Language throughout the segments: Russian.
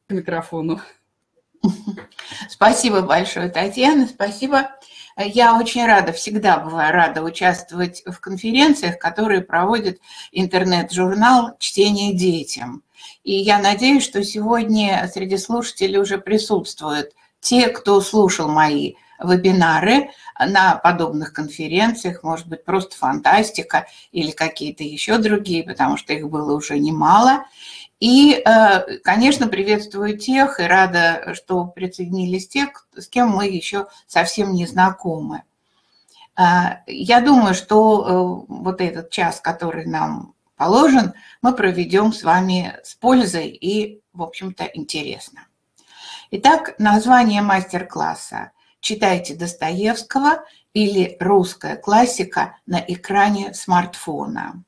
к микрофону. Спасибо большое, Татьяна, спасибо. Я очень рада, всегда бываю рада участвовать в конференциях, которые проводит интернет-журнал «Чтение детям». И я надеюсь, что сегодня среди слушателей уже присутствуют те, кто слушал мои вебинары на подобных конференциях, может быть, просто фантастика или какие-то еще другие, потому что их было уже немало. И, конечно, приветствую тех и рада, что присоединились те, с кем мы еще совсем не знакомы. Я думаю, что вот этот час, который нам положен, мы проведем с вами с пользой и, в общем-то, интересно. Итак, название мастер-класса «Читайте Достоевского» или «Русская классика на экране смартфона».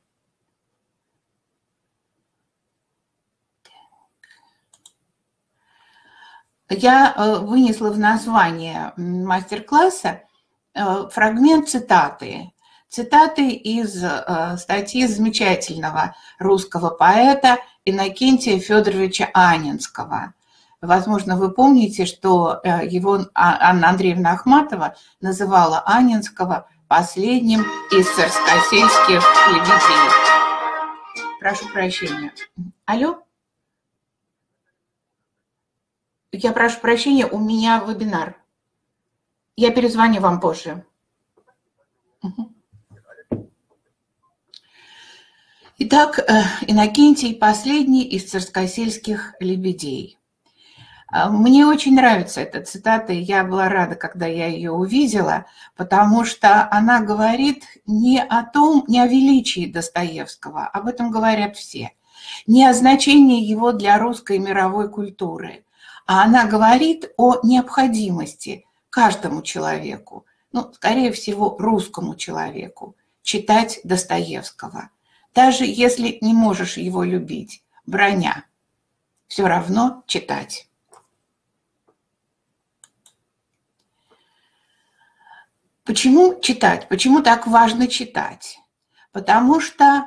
Я вынесла в название мастер-класса фрагмент цитаты. Цитаты из статьи замечательного русского поэта Иннокентия Федоровича Анинского. Возможно, вы помните, что его Анна Андреевна Ахматова называла Анинского последним из царскосельских лебедей. Прошу прощения. Алло? Я прошу прощения, у меня вебинар. Я перезвоню вам позже. Итак, Иннокентий последний из царскосельских лебедей. Мне очень нравится эта цитата, и я была рада, когда я ее увидела, потому что она говорит не о величии Достоевского, об этом говорят все, не о значении его для русской и мировой культуры, а она говорит о необходимости каждому человеку, скорее всего, русскому человеку, читать Достоевского. Даже если не можешь его любить, броня, все равно читать. Почему читать? Почему так важно читать? Потому что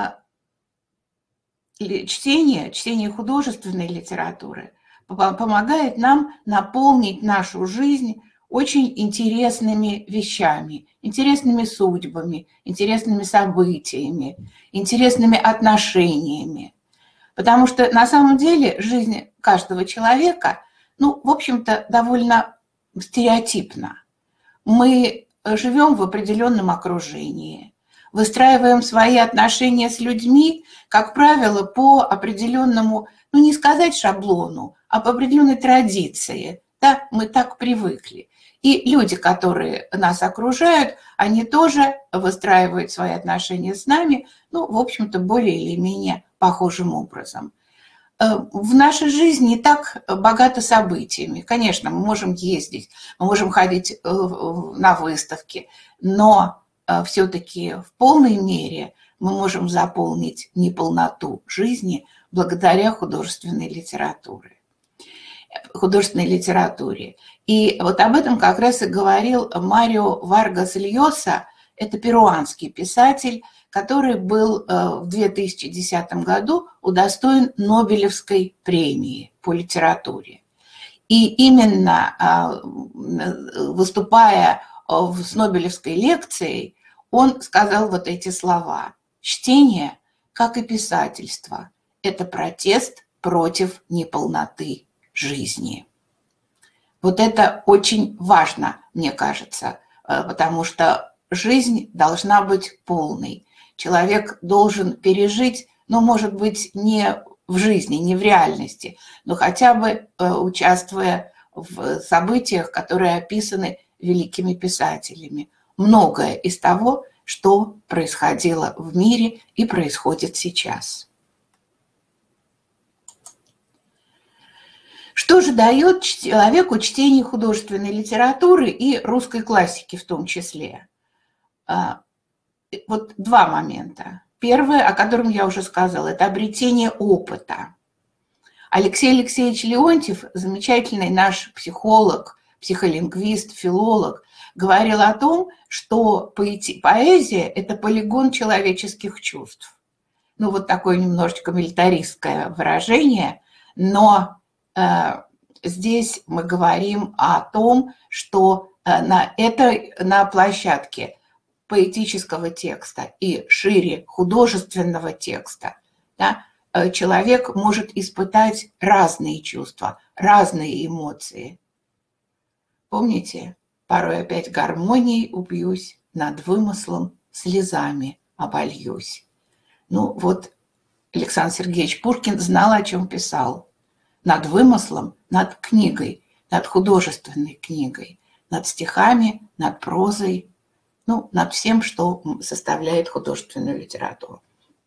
чтение художественной литературы помогает нам наполнить нашу жизнь очень интересными вещами, интересными судьбами, интересными событиями, интересными отношениями. Потому что на самом деле жизнь каждого человека, в общем-то, довольно стереотипна. Мы живем в определенном окружении, выстраиваем свои отношения с людьми, как правило, по определенному, не сказать шаблону, а по определенной традиции. Да, мы так привыкли. И люди, которые нас окружают, они тоже выстраивают свои отношения с нами, в общем-то, более или менее похожим образом. В нашей жизни не так богато событиями. Конечно, мы можем ездить, мы можем ходить на выставки, но все-таки в полной мере мы можем заполнить неполноту жизни благодаря художественной литературе. И вот об этом как раз и говорил Марио Варгас Льоса, это перуанский писатель, который был в 2010 году удостоен Нобелевской премии по литературе. И именно выступая с Нобелевской лекцией, он сказал вот эти слова: «Чтение, как и писательство, это протест против неполноты жизни». Вот это очень важно, мне кажется, потому что жизнь должна быть полной. Человек должен пережить, может быть, не в жизни, не в реальности, но хотя бы участвуя в событиях, которые описаны великими писателями. Многое из того, что происходило в мире и происходит сейчас. Что же дает человеку чтение художественной литературы и русской классики в том числе? Вот два момента. Первое, о котором я уже сказала, это обретение опыта. Алексей Алексеевич Леонтьев, замечательный наш психолог, психолингвист, филолог, говорил о том, что поэзия – это полигон человеческих чувств. Вот такое немножечко милитаристское выражение, но здесь мы говорим о том, что на площадке поэтического текста и шире художественного текста, да, человек может испытать разные чувства, разные эмоции. Помните, порой опять гармонией убьюсь, над вымыслом слезами обольюсь. Ну вот Александр Сергеевич Пушкин знал, о чем писал. Над вымыслом, над книгой, над художественной книгой, над стихами, над прозой, ну, над всем, что составляет художественную литературу.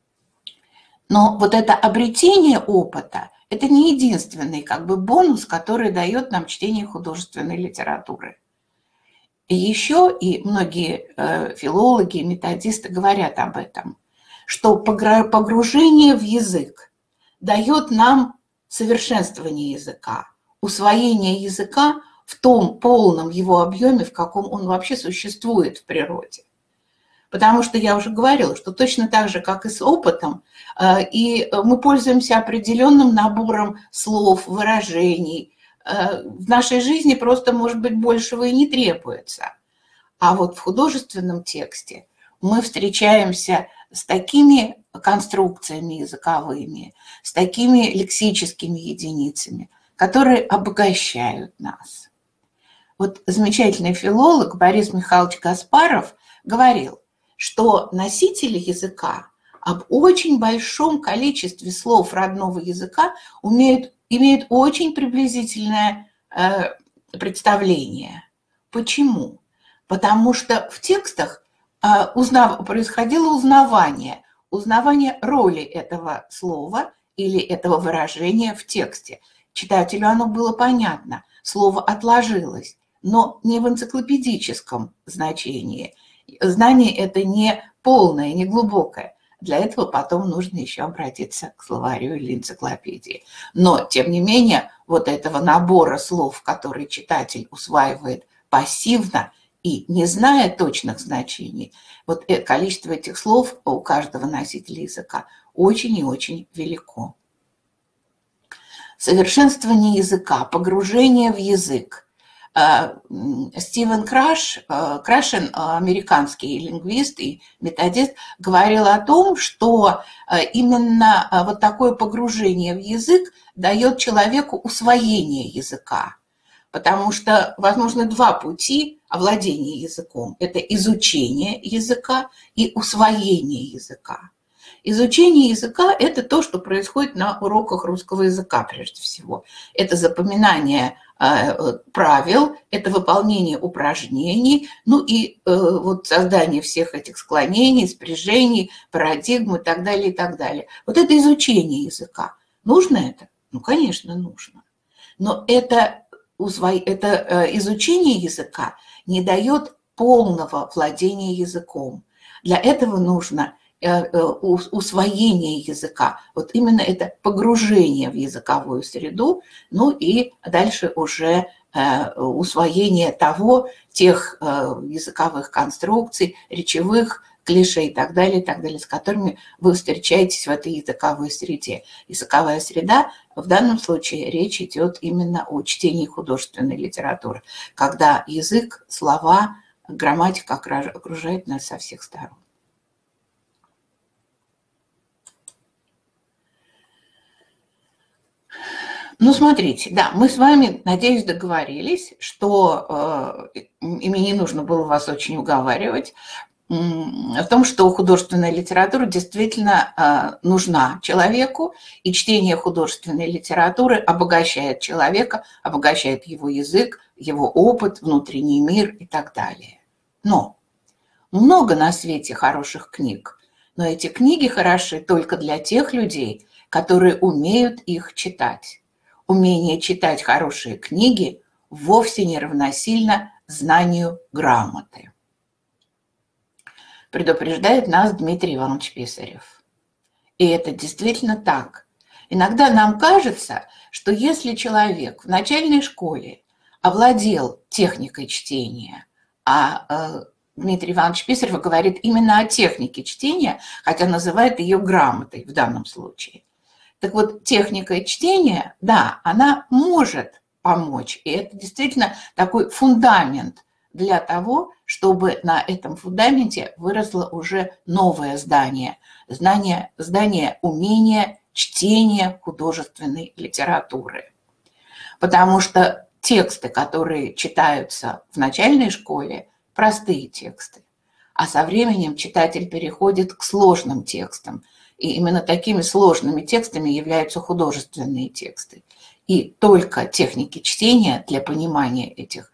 Но вот это обретение опыта – это не единственный как бы бонус, который дает нам чтение художественной литературы. И еще и многие филологи, методисты говорят об этом, что погружение в язык дает нам совершенствование языка, усвоение языка в том полном его объеме, в каком он вообще существует в природе. Потому что я уже говорила, что точно так же, как и с опытом, и мы пользуемся определенным набором слов, выражений. В нашей жизни просто, может быть, большего и не требуется. А вот в художественном тексте мы встречаемся с такими конструкциями языковыми, с такими лексическими единицами, которые обогащают нас. Вот замечательный филолог Борис Михайлович Гаспаров говорил, что носители языка об очень большом количестве слов родного языка имеют очень приблизительное представление. Почему? Потому что в текстах происходило узнавание роли этого слова или этого выражения в тексте. Читателю оно было понятно, слово отложилось, но не в энциклопедическом значении. Знание это не полное, не глубокое. Для этого потом нужно еще обратиться к словарю или энциклопедии. Но, тем не менее, вот этого набора слов, который читатель усваивает пассивно и не зная точных значений, вот количество этих слов у каждого носителя языка очень и очень велико. Совершенствование языка, погружение в язык. Стивен Крашен, американский лингвист и методист, говорил о том, что именно вот такое погружение в язык дает человеку усвоение языка. Потому что возможны два пути овладения языком. Это изучение языка и усвоение языка. Изучение языка – это то, что происходит на уроках русского языка прежде всего. Это запоминание правил, это выполнение упражнений, ну и вот создание всех этих склонений, спряжений, парадигм и так далее, и так далее. Вот это изучение языка. Нужно это? Ну, конечно, нужно. Но это изучение языка не дает полного владения языком. Для этого нужно усвоение языка, вот именно это погружение в языковую среду, ну и дальше уже усвоение тех языковых конструкций, речевых клише и так далее, с которыми вы встречаетесь в этой языковой среде. Языковая среда, в данном случае речь идет именно о чтении художественной литературы, когда язык, слова, грамматика окружает нас со всех сторон. Ну, смотрите, да, мы с вами, надеюсь, договорились, что, и мне не нужно было вас очень уговаривать, о том, что художественная литература действительно нужна человеку, и чтение художественной литературы обогащает человека, обогащает его язык, его опыт, внутренний мир и так далее. Но много на свете хороших книг, но эти книги хороши только для тех людей, которые умеют их читать. Умение читать хорошие книги вовсе не равносильно знанию грамоты. Предупреждает нас Дмитрий Иванович Писарев. И это действительно так. Иногда нам кажется, что если человек в начальной школе овладел техникой чтения, Дмитрий Иванович Писарев говорит именно о технике чтения, хотя называет ее грамотой в данном случае, Так вот, техника чтения, да, она может помочь. И это действительно такой фундамент для того, чтобы на этом фундаменте выросло уже новое здание. Здание умения чтения художественной литературы. Потому что тексты, которые читаются в начальной школе, простые тексты. А со временем читатель переходит к сложным текстам. И именно такими сложными текстами являются художественные тексты. И только техники чтения для понимания этих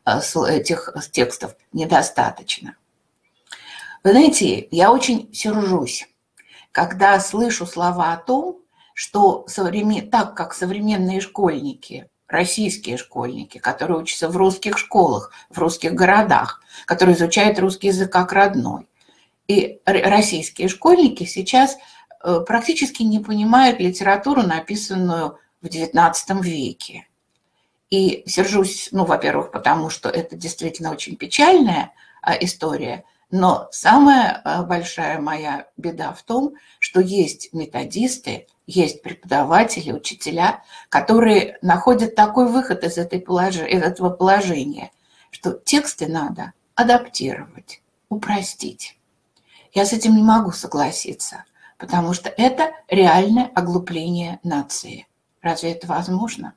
текстов недостаточно. Вы знаете, я очень сержусь, когда слышу слова о том, что так как современные школьники, российские школьники, которые учатся в русских школах, в русских городах, которые изучают русский язык как родной, и российские школьники сейчас практически не понимают литературу, написанную в XIX веке. И сержусь, во-первых, потому что это действительно очень печальная история, но самая большая моя беда в том, что есть методисты, есть преподаватели, учителя, которые находят такой выход из этого положения, что тексты надо адаптировать, упростить. Я с этим не могу согласиться, потому что это реальное оглупление нации. Разве это возможно?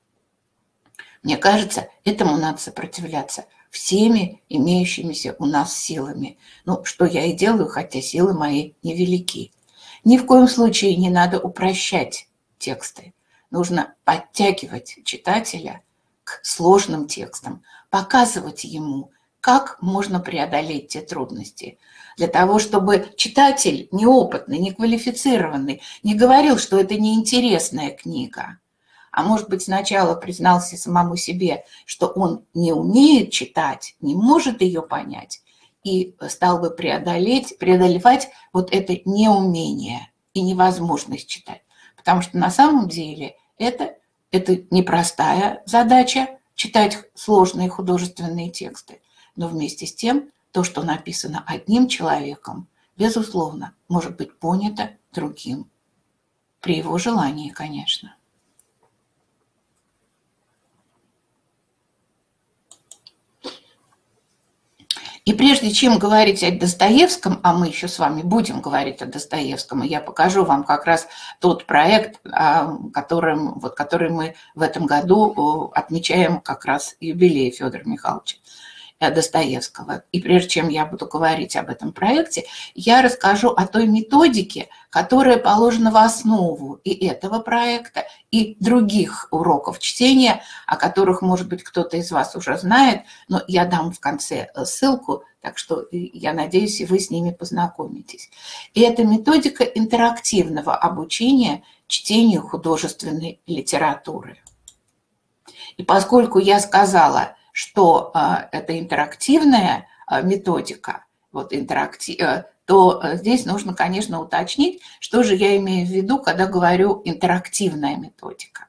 Мне кажется, этому надо сопротивляться всеми имеющимися у нас силами. Что я и делаю, хотя силы мои невелики. Ни в коем случае не надо упрощать тексты. Нужно подтягивать читателя к сложным текстам, показывать ему, как можно преодолеть те трудности. Для того, чтобы читатель неопытный, неквалифицированный не говорил, что это неинтересная книга, а может быть, сначала признался самому себе, что он не умеет читать, не может ее понять, и стал бы преодолевать вот это неумение и невозможность читать. Потому что на самом деле это непростая задача читать сложные художественные тексты. Но вместе с тем, то, что написано одним человеком, безусловно, может быть понято другим. При его желании, конечно. И прежде чем говорить о Достоевском, а мы еще с вами будем говорить о Достоевском, и я покажу вам как раз тот проект, который мы в этом году отмечаем как раз юбилей Федора Михайловича Достоевского. И прежде чем я буду говорить об этом проекте, я расскажу о той методике, которая положена в основу и этого проекта, и других уроков чтения, о которых, может быть, кто-то из вас уже знает, но я дам в конце ссылку, так что я надеюсь, и вы с ними познакомитесь. И это методика интерактивного обучения чтению художественной литературы. И поскольку я сказала, что это интерактивная методика, то здесь нужно, конечно, уточнить, что же я имею в виду, когда говорю интерактивная методика.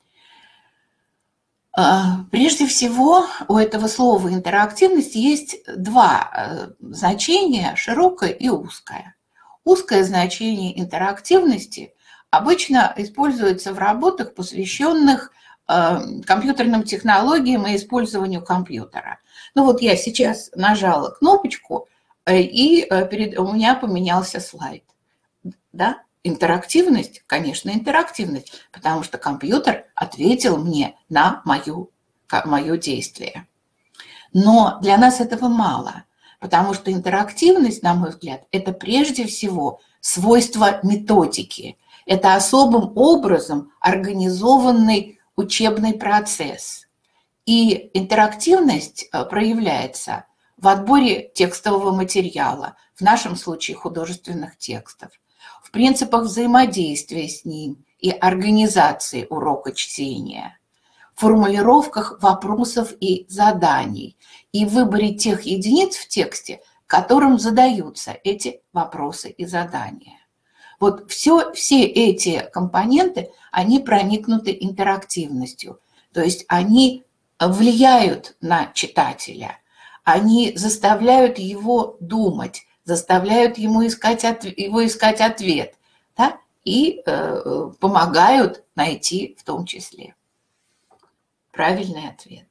Прежде всего, у этого слова интерактивность есть два значения, широкое и узкое. Узкое значение интерактивности обычно используется в работах, посвященных компьютерным технологиям и использованию компьютера. Я сейчас нажала кнопочку, и у меня поменялся слайд. Да? Интерактивность, конечно, интерактивность, потому что компьютер ответил мне на мое действие. Но для нас этого мало, потому что интерактивность, на мой взгляд, это прежде всего свойство методики. Это особым образом организованный учебный процесс. И интерактивность проявляется в отборе текстового материала, в нашем случае художественных текстов, в принципах взаимодействия с ним и организации урока чтения, в формулировках вопросов и заданий и в выборе тех единиц в тексте, которым задаются эти вопросы и задания. Все эти компоненты, они проникнуты интерактивностью, то есть они влияют на читателя, они заставляют его думать, заставляют его искать ответ. Да? и помогают найти в том числе правильный ответ.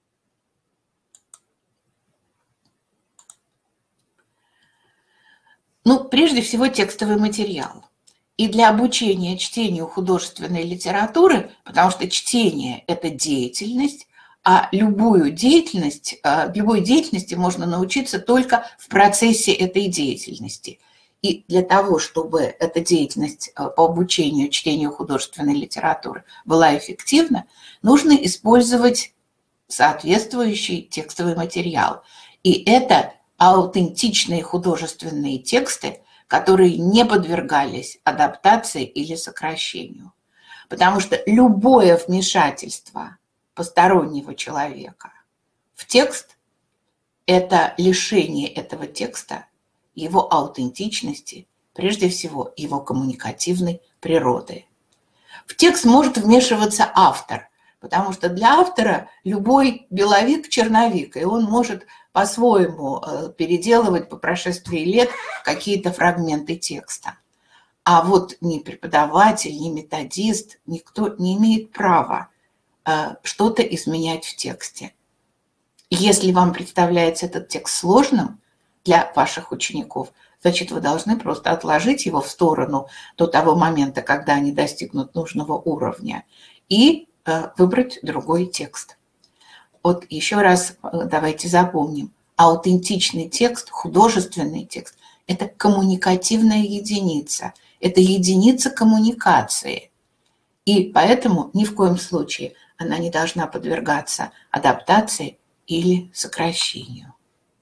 Ну, прежде всего, текстовый материал. И для обучения чтению художественной литературы, потому что чтение – это деятельность, а любой деятельности можно научиться только в процессе этой деятельности. И для того, чтобы эта деятельность по обучению чтению художественной литературы была эффективна, нужно использовать соответствующий текстовый материал. И это аутентичные художественные тексты, которые не подвергались адаптации или сокращению. Потому что любое вмешательство постороннего человека в текст – это лишение этого текста его аутентичности, прежде всего его коммуникативной природы. В текст может вмешиваться автор, потому что для автора любой беловик – черновик, и он может по-своему переделывать по прошествии лет какие-то фрагменты текста. А вот ни преподаватель, ни методист, никто не имеет права что-то изменять в тексте. Если вам представляется этот текст сложным для ваших учеников, значит, вы должны просто отложить его в сторону до того момента, когда они достигнут нужного уровня, и выбрать другой текст. Вот еще раз давайте запомним. Аутентичный текст, художественный текст – это коммуникативная единица. Это единица коммуникации. И поэтому ни в коем случае она не должна подвергаться адаптации или сокращению.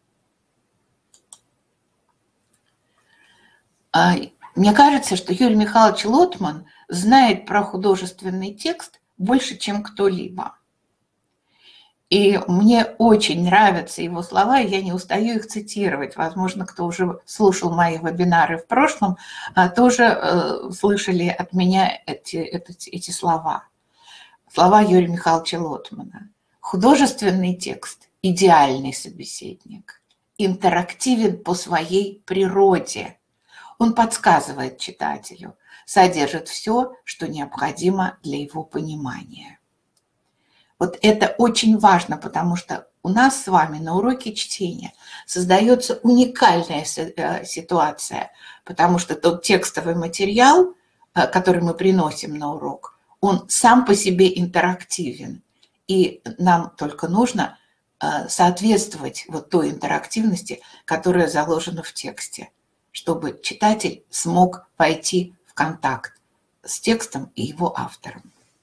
Мне кажется, что Юрий Михайлович Лотман знает про художественный текст больше, чем кто-либо. И мне очень нравятся его слова, и я не устаю их цитировать. Возможно, кто уже слушал мои вебинары в прошлом, тоже слышали от меня эти слова. Слова Юрия Михайловича Лотмана. Художественный текст – идеальный собеседник, интерактивен по своей природе. Он подсказывает читателю, содержит все, что необходимо для его понимания. Вот это очень важно, потому что у нас с вами на уроке чтения создается уникальная ситуация, потому что тот текстовый материал, который мы приносим на урок, он сам по себе интерактивен. И нам только нужно соответствовать вот той интерактивности, которая заложена в тексте, чтобы читатель смог войти в контакт с текстом и его автором.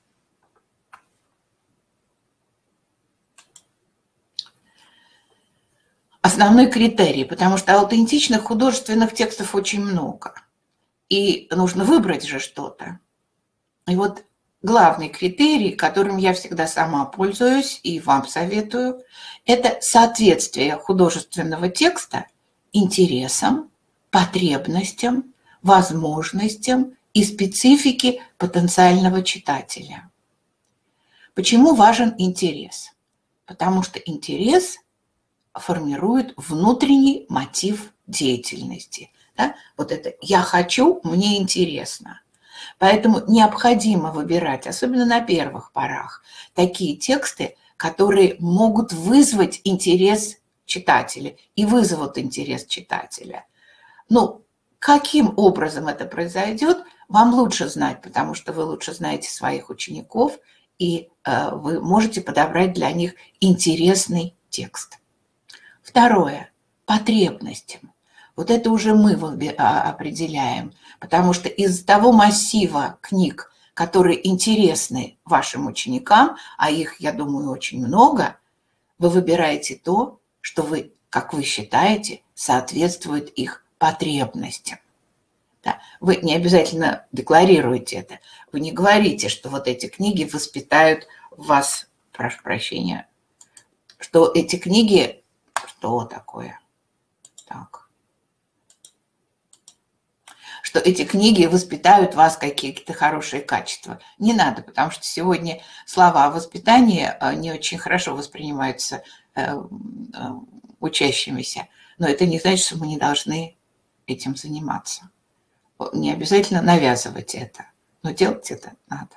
Основной критерий, потому что аутентичных художественных текстов очень много. И нужно выбрать же что-то. И вот главный критерий, которым я всегда сама пользуюсь и вам советую, это соответствие художественного текста интересам, потребностям, возможностям и специфике потенциального читателя. Почему важен интерес? Потому что интерес формирует внутренний мотив деятельности. Да? Вот это «я хочу, мне интересно». Поэтому необходимо выбирать, особенно на первых порах, такие тексты, которые могут вызвать интерес читателя и вызовут интерес читателя. Ну, каким образом это произойдет, вам лучше знать, потому что вы лучше знаете своих учеников, и вы можете подобрать для них интересный текст. Второе. Потребностям. Вот это уже мы определяем, потому что из того массива книг, которые интересны вашим ученикам, а их, я думаю, очень много, вы выбираете то, что вы, как вы считаете, соответствует их потребностям. Да. Вы не обязательно декларируете это. Вы не говорите, что вот эти книги воспитают в вас, прошу прощения, что эти книги... Что такое? Так. Что эти книги воспитают в вас какие-то хорошие качества. Не надо, потому что сегодня слова о воспитании не очень хорошо воспринимаются учащимися. Но это не значит, что мы не должны этим заниматься. не обязательно навязывать это, но делать это надо.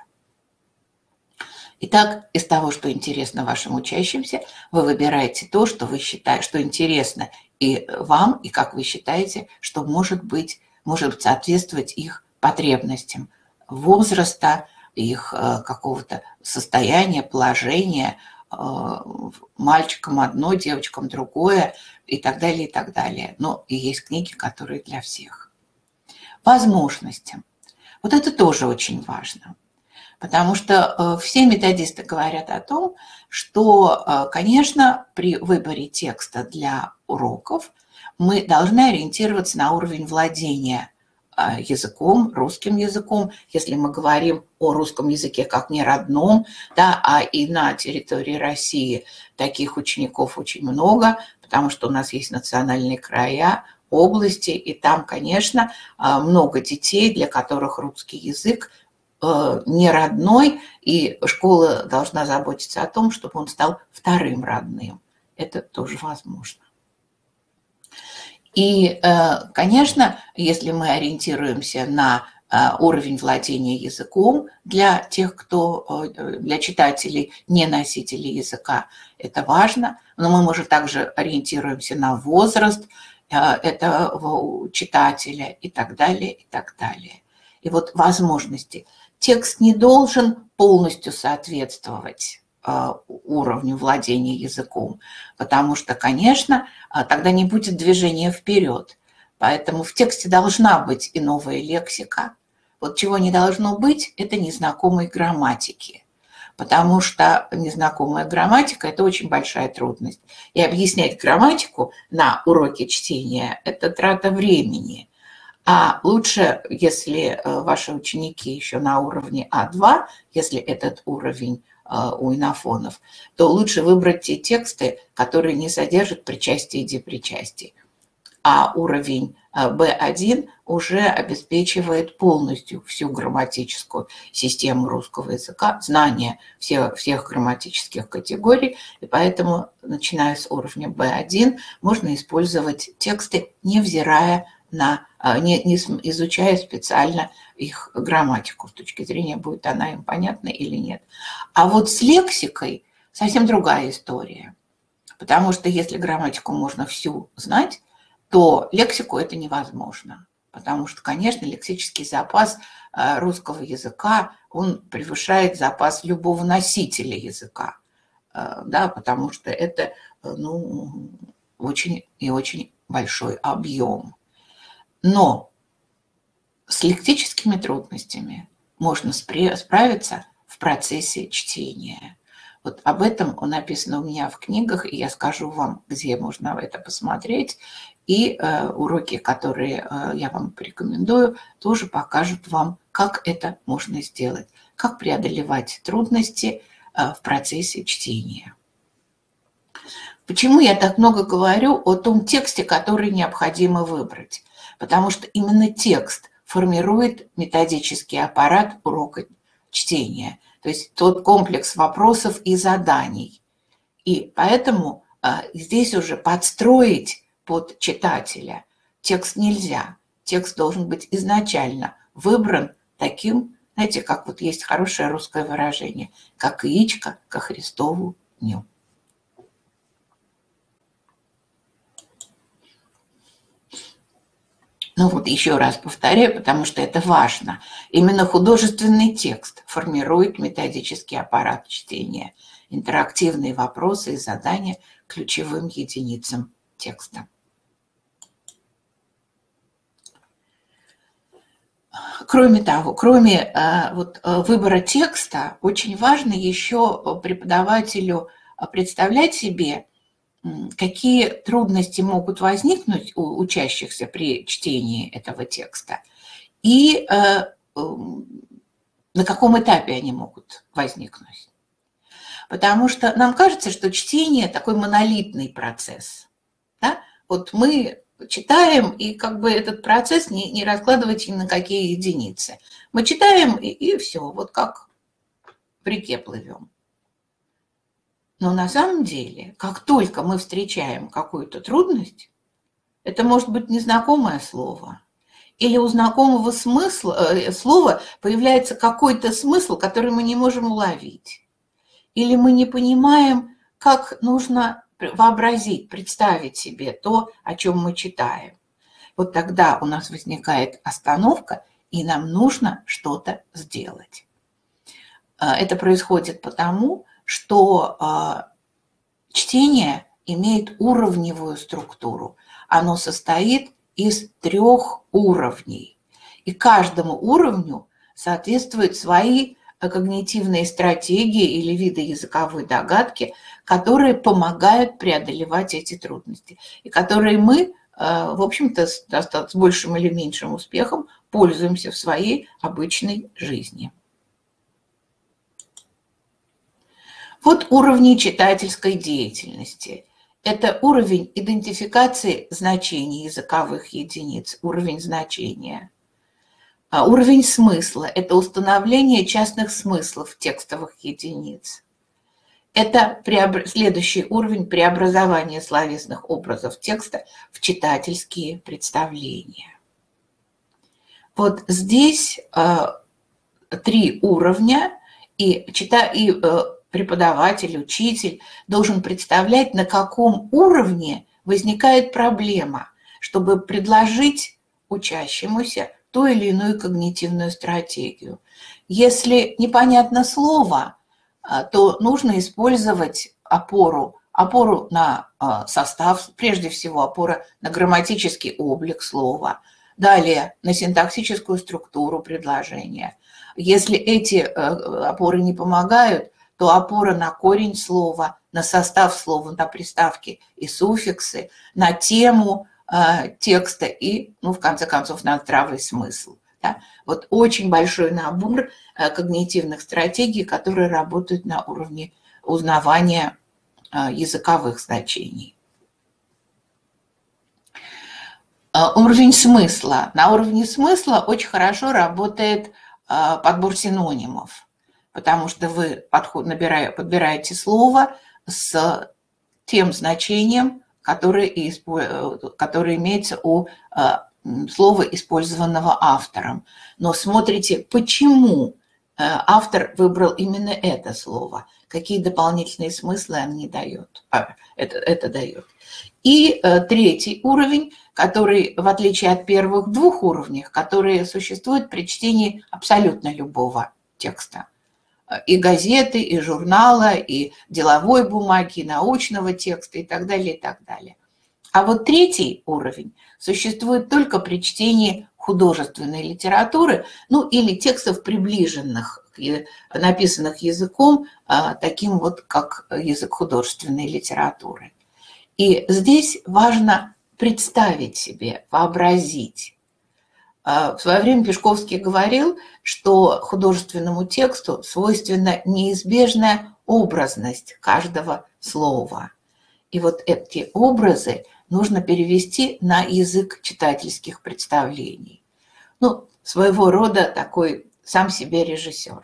Итак, из того, что интересно вашим учащимся, вы выбираете то, что вы считаете, что интересно и вам, и как вы считаете, что может соответствовать их потребностям возраста, их какого-то состояния, положения, мальчикам одно, девочкам другое и так далее, и так далее. Но и есть книги, которые для всех. Возможности. Вот это тоже очень важно. Потому что все методисты говорят о том, что, конечно, при выборе текста для уроков мы должны ориентироваться на уровень владения языком, русским языком, если мы говорим о русском языке как не родном, да, а и на территории России таких учеников очень много, потому что у нас есть национальные края, области, и там, конечно, много детей, для которых русский язык не родной, и школа должна заботиться о том, чтобы он стал вторым родным. Это тоже возможно. И, конечно, если мы ориентируемся на уровень владения языком для тех, для читателей, не носителей языка, это важно, но мы, может, также ориентируемся на возраст этого читателя и так далее, и так далее. И вот возможности. Текст не должен полностью соответствовать уровню владения языком, потому что, конечно, тогда не будет движения вперед. Поэтому в тексте должна быть и новая лексика. Вот чего не должно быть, это незнакомой грамматики. Потому что незнакомая грамматика – это очень большая трудность. И объяснять грамматику на уроке чтения – это трата времени. А лучше, если ваши ученики еще на уровне А2, если этот уровень у инофонов, то лучше выбрать те тексты, которые не содержат причастий и депричастий. А уровень B1 уже обеспечивает полностью всю грамматическую систему русского языка, знание всех грамматических категорий, и поэтому, начиная с уровня B1, можно использовать тексты, невзирая на, не изучая специально их грамматику, с точки зрения, будет она им понятна или нет. А вот с лексикой совсем другая история, потому что если грамматику можно всю знать, то лексику это невозможно, потому что, конечно, лексический запас русского языка, он превышает запас любого носителя языка, да, потому что это, ну, очень и очень большой объем. Но с лексическими трудностями можно справиться в процессе чтения. Вот об этом написано у меня в книгах, и я скажу вам, где можно это посмотреть. И уроки, которые я вам порекомендую, тоже покажут вам, как это можно сделать, как преодолевать трудности в процессе чтения. Почему я так много говорю о том тексте, который необходимо выбрать? Потому что именно текст формирует методический аппарат урока чтения, то есть тот комплекс вопросов и заданий. И поэтому здесь уже подстроить под читателя текст нельзя. Текст должен быть изначально выбран таким, знаете, как вот есть хорошее русское выражение, как яичко ко Христову дню. Ну вот еще раз повторяю, потому что это важно. Именно художественный текст формирует методический аппарат чтения, интерактивные вопросы и задания ключевым единицам текста. Кроме того, кроме выбора текста, очень важно еще преподавателю представлять себе, какие трудности могут возникнуть у учащихся при чтении этого текста и на каком этапе они могут возникнуть. Потому что нам кажется, что чтение такой монолитный процесс. Да? Вот мы читаем, и как бы этот процесс не раскладывайте ни на какие единицы. Мы читаем, и все, вот как в реке плывем. Но на самом деле, как только мы встречаем какую-то трудность, это может быть незнакомое слово, или у знакомого слова появляется какой-то смысл, который мы не можем уловить. Или мы не понимаем, как нужно вообразить, представить себе то, о чем мы читаем. Вот тогда у нас возникает остановка, и нам нужно что-то сделать. Это происходит потому, что чтение имеет уровневую структуру. Оно состоит из 3 уровней. И каждому уровню соответствуют свои когнитивные стратегии или виды языковой догадки, которые помогают преодолевать эти трудности. И которые мы, в общем-то, с большим или меньшим успехом пользуемся в своей обычной жизни. Вот уровни читательской деятельности. Это уровень идентификации значений языковых единиц, уровень значения. Уровень смысла – это установление частных смыслов текстовых единиц. Это следующий уровень преобразования словесных образов текста в читательские представления. Вот здесь 3 уровня, и преподаватель, учитель должен представлять, на каком уровне возникает проблема, чтобы предложить учащемуся ту или иную когнитивную стратегию. Если непонятно слово, то нужно использовать опору на состав, прежде всего опора на грамматический облик слова, далее на синтаксическую структуру предложения. Если эти опоры не помогают, то опора на корень слова, на состав слова, на приставки и суффиксы, на тему текста и, в конце концов, на здравый смысл. Да? Вот очень большой набор когнитивных стратегий, которые работают на уровне узнавания языковых значений. Уровень смысла. На уровне смысла очень хорошо работает подбор синонимов, потому что вы подбираете слово с тем значением, которое имеется у слова, использованного автором. Но смотрите, почему автор выбрал именно это слово, какие дополнительные смыслы это дает. И 3 уровень, который, в отличие от первых 2 уровней, которые существуют при чтении абсолютно любого текста. И газеты, и журнала, и деловой бумаги, и научного текста, и так далее, и так далее. А вот 3 уровень существует только при чтении художественной литературы, или текстов, приближенных, написанных языком, таким вот, как язык художественной литературы. И здесь важно представить себе, вообразить. В свое время Пешковский говорил, что художественному тексту свойственна неизбежная образность каждого слова. И вот эти образы нужно перевести на язык читательских представлений. Своего рода такой сам себе режиссер.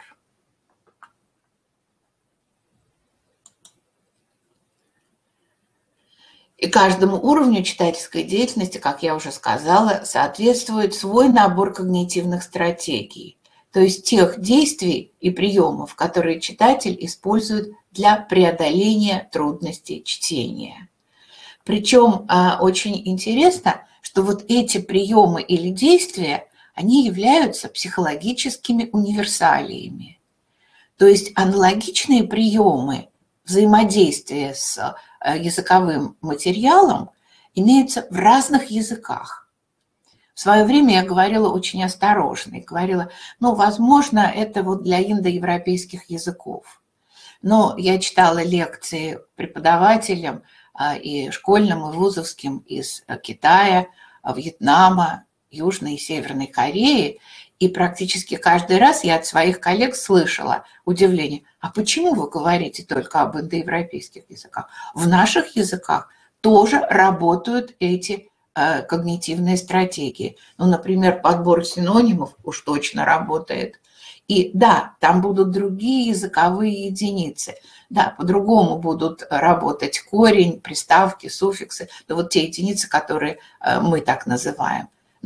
И каждому уровню читательской деятельности, как я уже сказала, соответствует свой набор когнитивных стратегий, то есть тех действий и приемов, которые читатель использует для преодоления трудностей чтения. Причем очень интересно, что вот эти приемы или действия, они являются психологическими универсалиями. То есть аналогичные приемы взаимодействия с языковым материалом имеются в разных языках. В свое время я говорила очень осторожно и говорила, возможно, это вот для индоевропейских языков. Но я читала лекции преподавателям и школьным, и вузовским из Китая, Вьетнама, Южной и Северной Кореи, и практически каждый раз я от своих коллег слышала удивление: а почему вы говорите только об индоевропейских языках? В наших языках тоже работают эти когнитивные стратегии. Например, подбор синонимов уж точно работает. И да, там будут другие языковые единицы. Да, по-другому будут работать корень, приставки, суффиксы, вот те единицы, которые мы так называем. Но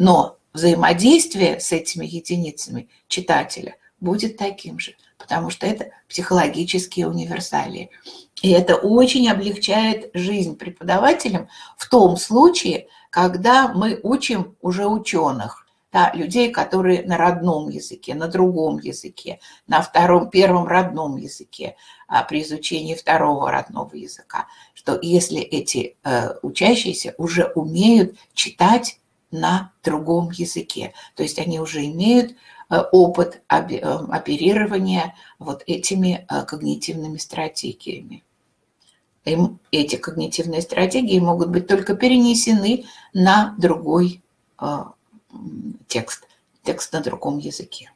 взаимодействие с этими единицами читателя будет таким же, потому что это психологические универсалии. И это очень облегчает жизнь преподавателям в том случае, когда мы учим уже ученых, да, людей, которые на родном языке, на другом языке, на первом родном языке, при изучении второго родного языка, что если эти учащиеся уже умеют читать на другом языке, то есть они уже имеют опыт оперирования вот этими когнитивными стратегиями. Эти когнитивные стратегии могут быть только перенесены на другой текст на другом языке.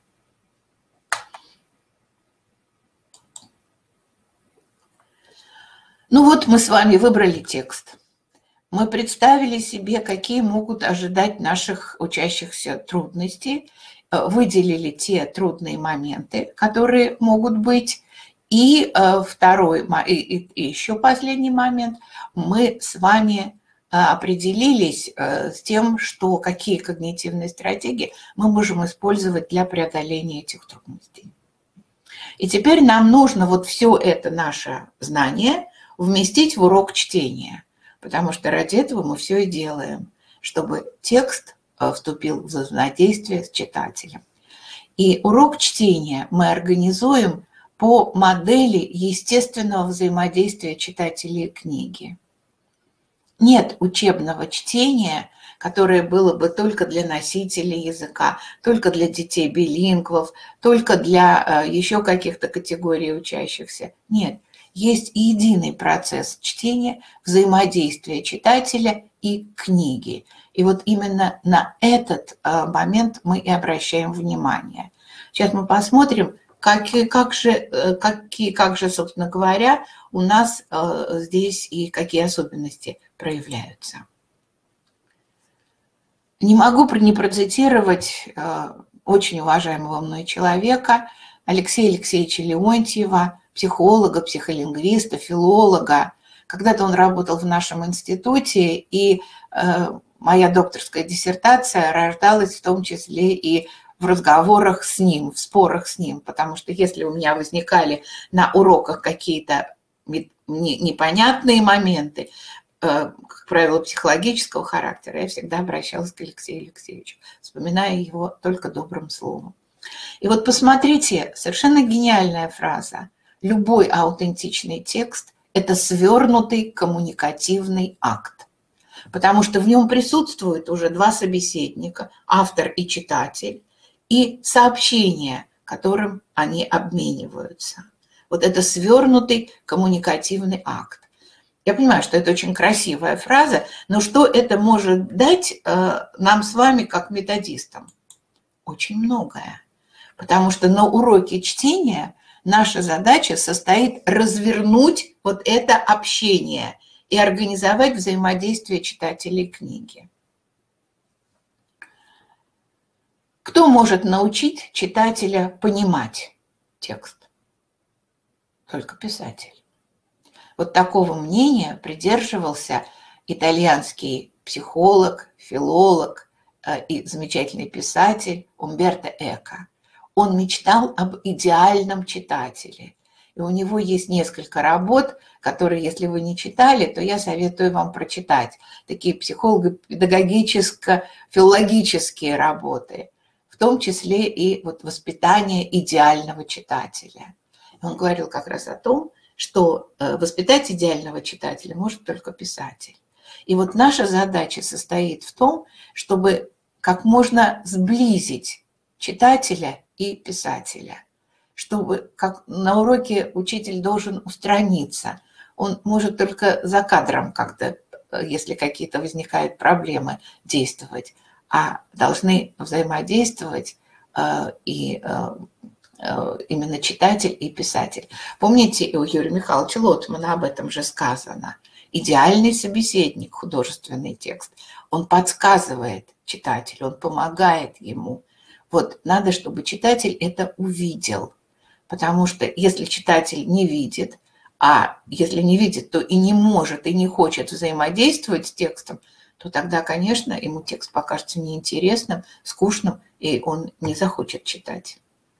Ну вот мы с вами выбрали текст. Мы представили себе, какие могут ожидать наших учащихся трудности, выделили те трудные моменты, которые могут быть. И второй, и еще последний момент, мы с вами определились с тем, что какие когнитивные стратегии мы можем использовать для преодоления этих трудностей. И теперь нам нужно вот все это наше знание вместить в урок чтения, потому что ради этого мы все и делаем, чтобы текст вступил в взаимодействие с читателем. И урок чтения мы организуем по модели естественного взаимодействия читателей и книги. Нет учебного чтения, которое было бы только для носителей языка, только для детей билингвов, только для еще каких-то категорий учащихся. Нет, есть единый процесс чтения, взаимодействия читателя и книги. И вот именно на этот момент мы и обращаем внимание. Сейчас мы посмотрим, как же, собственно говоря, у нас здесь и какие особенности проявляются. Не могу не процитировать очень уважаемого мной человека Алексея Алексеевича Леонтьева, психолога, психолингвиста, филолога. Когда-то он работал в нашем институте, и моя докторская диссертация рождалась в том числе и в разговорах с ним, в спорах с ним, потому что если у меня возникали на уроках какие-то непонятные моменты, как правило, психологического характера, я всегда обращалась к Алексею Алексеевичу, вспоминая его только добрым словом. И вот посмотрите, совершенно гениальная фраза. Любой аутентичный текст – это свернутый коммуникативный акт, потому что в нем присутствуют уже два собеседника, автор и читатель, и сообщения, которым они обмениваются. Вот это свернутый коммуникативный акт. Я понимаю, что это очень красивая фраза, но что это может дать нам с вами как методистам? Очень многое. Потому что на уроке чтения наша задача состоит развернуть вот это общение и организовать взаимодействие читателей книги. Кто может научить читателя понимать текст? Только писатель. Вот такого мнения придерживался итальянский психолог, филолог и замечательный писатель Умберто Эко. Он мечтал об идеальном читателе. И у него есть несколько работ, которые, если вы не читали, то я советую вам прочитать. Такие психолого-педагогическо-филологические работы, в том числе и вот воспитание идеального читателя. И он говорил как раз о том, что воспитать идеального читателя может только писатель. И вот наша задача состоит в том, чтобы как можно сблизить читателя и писателя, чтобы как на уроке учитель должен устраниться. Он может только за кадром как-то, если какие-то возникают проблемы, действовать, а должны взаимодействовать именно читатель и писатель. Помните, у Юрия Михайловича Лотмана об этом же сказано. Идеальный собеседник, художественный текст, он подсказывает читателю, он помогает ему. Вот надо, чтобы читатель это увидел, потому что если читатель не видит, а если не видит, то и не может, и не хочет взаимодействовать с текстом, то тогда, конечно, ему текст покажется неинтересным, скучным, и он не захочет читать.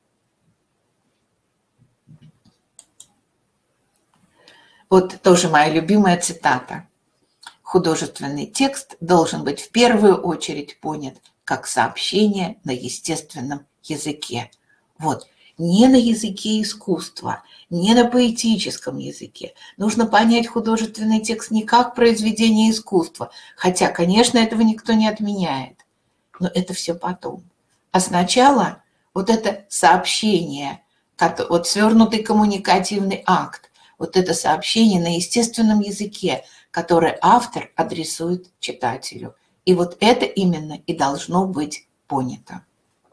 Вот тоже моя любимая цитата. Художественный текст должен быть в первую очередь понят как сообщение на естественном языке. Вот, не на языке искусства, не на поэтическом языке. Нужно понять художественный текст не как произведение искусства, хотя, конечно, этого никто не отменяет, но это все потом. А сначала вот это сообщение, вот свернутый коммуникативный акт, вот это сообщение на естественном языке, которое автор адресует читателю. И вот это именно и должно быть понято.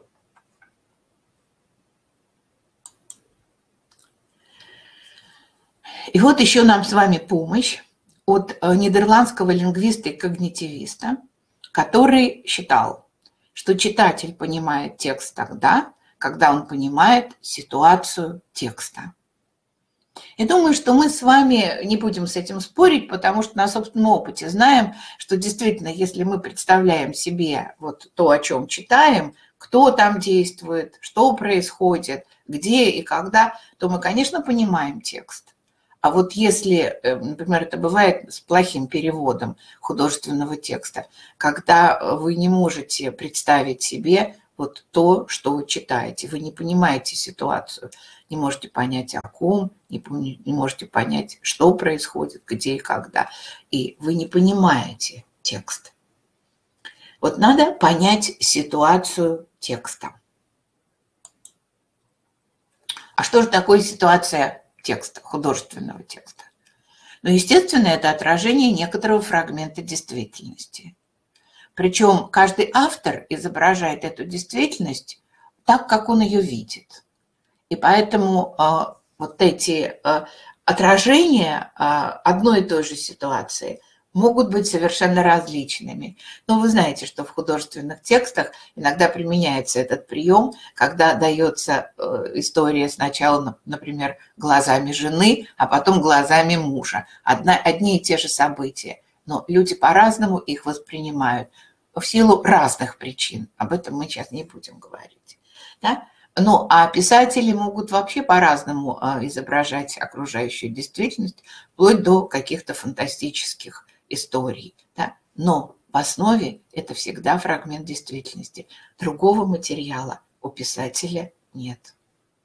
И вот еще нам с вами помощь от нидерландского лингвиста и когнитивиста, который считал, что читатель понимает текст тогда, когда он понимает ситуацию текста. И думаю, что мы с вами не будем с этим спорить, потому что на собственном опыте знаем, что действительно, если мы представляем себе вот то, о чем читаем, кто там действует, что происходит, где и когда, то мы, конечно, понимаем текст. А вот если, например, это бывает с плохим переводом художественного текста, когда вы не можете представить себе вот то, что читаете, вы не понимаете ситуацию, не можете понять, о ком, не можете понять, что происходит, где и когда, и вы не понимаете текст. Вот надо понять ситуацию текста. А что же такое ситуация текста, художественного текста? Ну, естественно, это отражение некоторого фрагмента действительности. Причем каждый автор изображает эту действительность так, как он ее видит. И поэтому вот эти отражения одной и той же ситуации могут быть совершенно различными. Но вы знаете, что в художественных текстах иногда применяется этот прием, когда дается история сначала, например, глазами жены, а потом глазами мужа. Одни и те же события, но люди по-разному их воспринимают в силу разных причин. Об этом мы сейчас не будем говорить. Да? Ну, а писатели могут вообще по-разному изображать окружающую действительность, вплоть до каких-то фантастических историй. Да? Но в основе это всегда фрагмент действительности. Другого материала у писателя нет.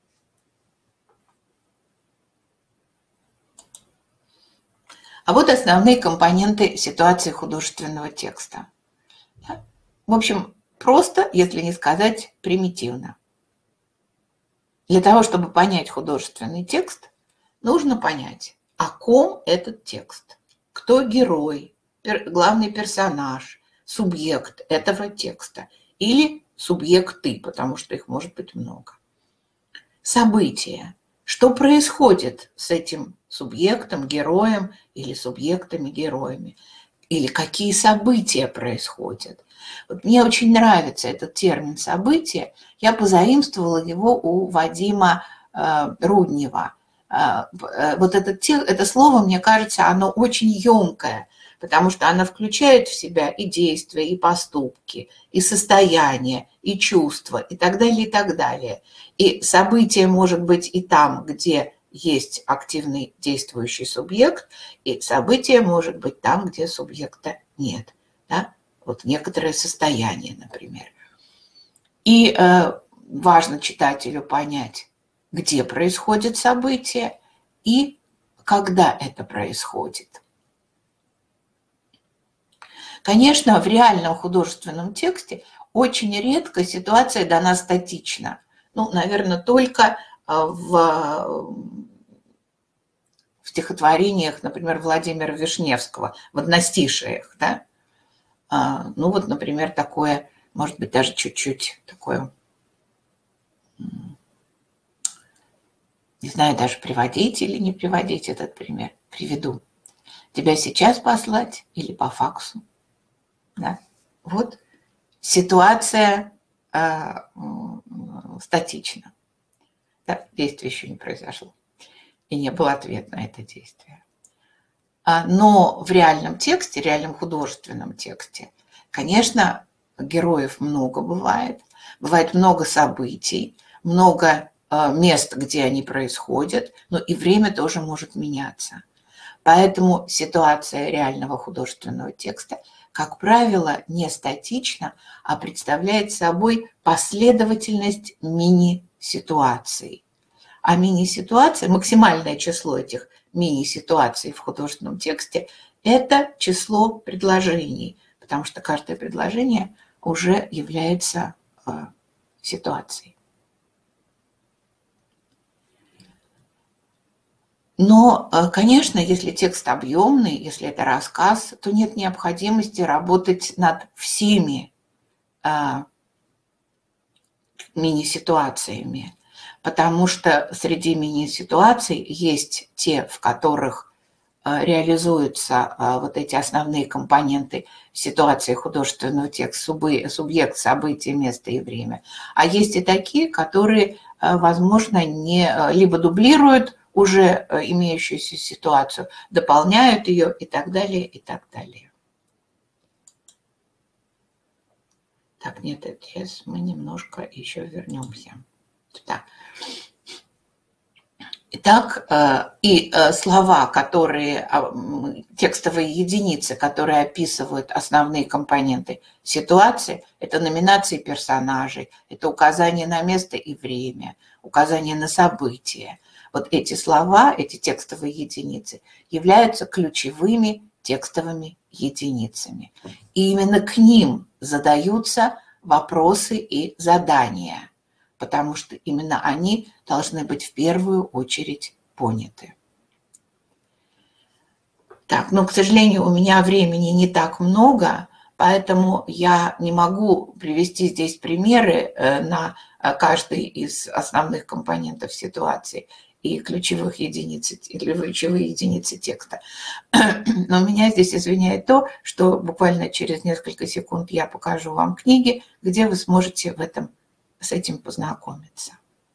А вот основные компоненты ситуации художественного текста. Да? В общем, просто, если не сказать примитивно. Для того, чтобы понять художественный текст, нужно понять, о ком этот текст, кто герой, главный персонаж, субъект этого текста или субъекты, потому что их может быть много. События, что происходит с этим субъектом, героем или субъектами-героями, или какие события происходят. Вот мне очень нравится этот термин «событие». Я позаимствовала его у Вадима Руднева. Вот это слово, мне кажется, оно очень емкое, потому что оно включает в себя и действия, и поступки, и состояние, и чувства, и так далее, и так далее. И событие может быть и там, где есть активный действующий субъект, и событие может быть там, где субъекта нет. Да? Вот некоторое состояние, например. И важно читателю понять, где происходит событие и когда это происходит. Конечно, в реальном художественном тексте очень редко ситуация дана статично. Ну, наверное, только в стихотворениях, например, Владимира Вишневского, в одностишиях, да? Ну вот, например, такое, может быть, даже чуть-чуть такое, не знаю, даже приводить или не приводить этот пример. Приведу. Тебя сейчас послать или по факсу? Да? Вот ситуация статична. Да? Действие еще не произошло. И не был ответ на это действие. Но в реальном тексте, реальном художественном тексте, конечно, героев много бывает. Бывает много событий, много мест, где они происходят, но и время тоже может меняться. Поэтому ситуация реального художественного текста, как правило, не статична, а представляет собой последовательность мини-ситуаций. А мини-ситуации, максимальное число этих мини-ситуаций в художественном тексте – это число предложений, потому что каждое предложение уже является ситуацией. Но, конечно, если текст объемный, если это рассказ, то нет необходимости работать над всеми мини-ситуациями, потому что среди мини-ситуаций есть те, в которых реализуются вот эти основные компоненты ситуации художественного текста, субъект, событие, место и время. А есть и такие, которые, возможно, не либо дублируют уже имеющуюся ситуацию, дополняют ее и так далее, и так далее. Так, нет, сейчас мы немножко еще вернемся. Так. Итак, и слова, которые, текстовые единицы, которые описывают основные компоненты ситуации, это номинации персонажей, это указание на место и время, указание на события. Вот эти слова, эти текстовые единицы являются ключевыми текстовыми единицами. И именно к ним задаются вопросы и задания, потому что именно они должны быть в первую очередь поняты. Так, но, к сожалению, у меня времени не так много, поэтому я не могу привести здесь примеры на каждый из основных компонентов ситуации и ключевых единиц, или ключевые единицы текста. Но меня здесь извиняет то, что буквально через несколько секунд я покажу вам книги, где вы сможете с этим познакомиться.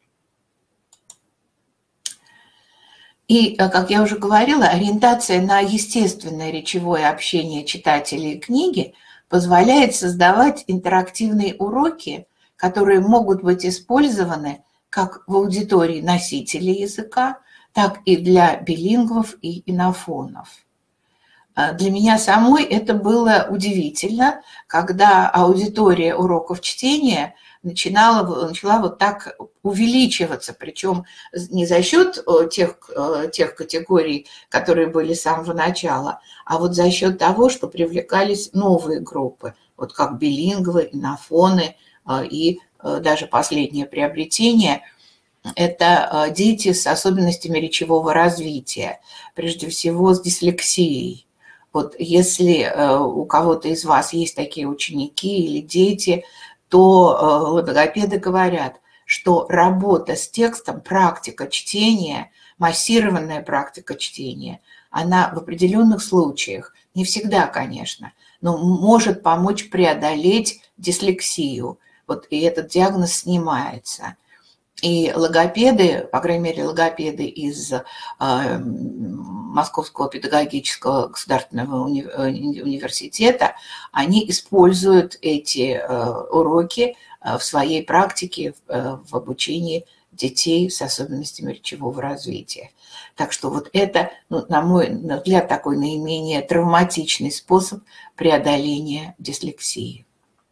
И, как я уже говорила, ориентация на естественное речевое общение читателей книги позволяет создавать интерактивные уроки, которые могут быть использованы как в аудитории носителей языка, так и для билингвов и инофонов. Для меня самой это было удивительно, когда аудитория уроков чтения начала вот так увеличиваться, причем не за счет тех категорий, которые были с самого начала, а вот за счет того, что привлекались новые группы, вот как билингвы, инофоны и даже последнее приобретение – это дети с особенностями речевого развития, прежде всего с дислексией. Вот если у кого-то из вас есть такие ученики или дети, то логопеды говорят, что работа с текстом, практика чтения, массированная практика чтения, она в определенных случаях, не всегда, конечно, но может помочь преодолеть дислексию. Вот и этот диагноз снимается. И логопеды, по крайней мере, логопеды из Московского педагогического государственного университета, они используют эти уроки в своей практике в обучении детей с особенностями речевого развития. Так что вот это, на мой взгляд, такой наименее травматичный способ преодоления дислексии.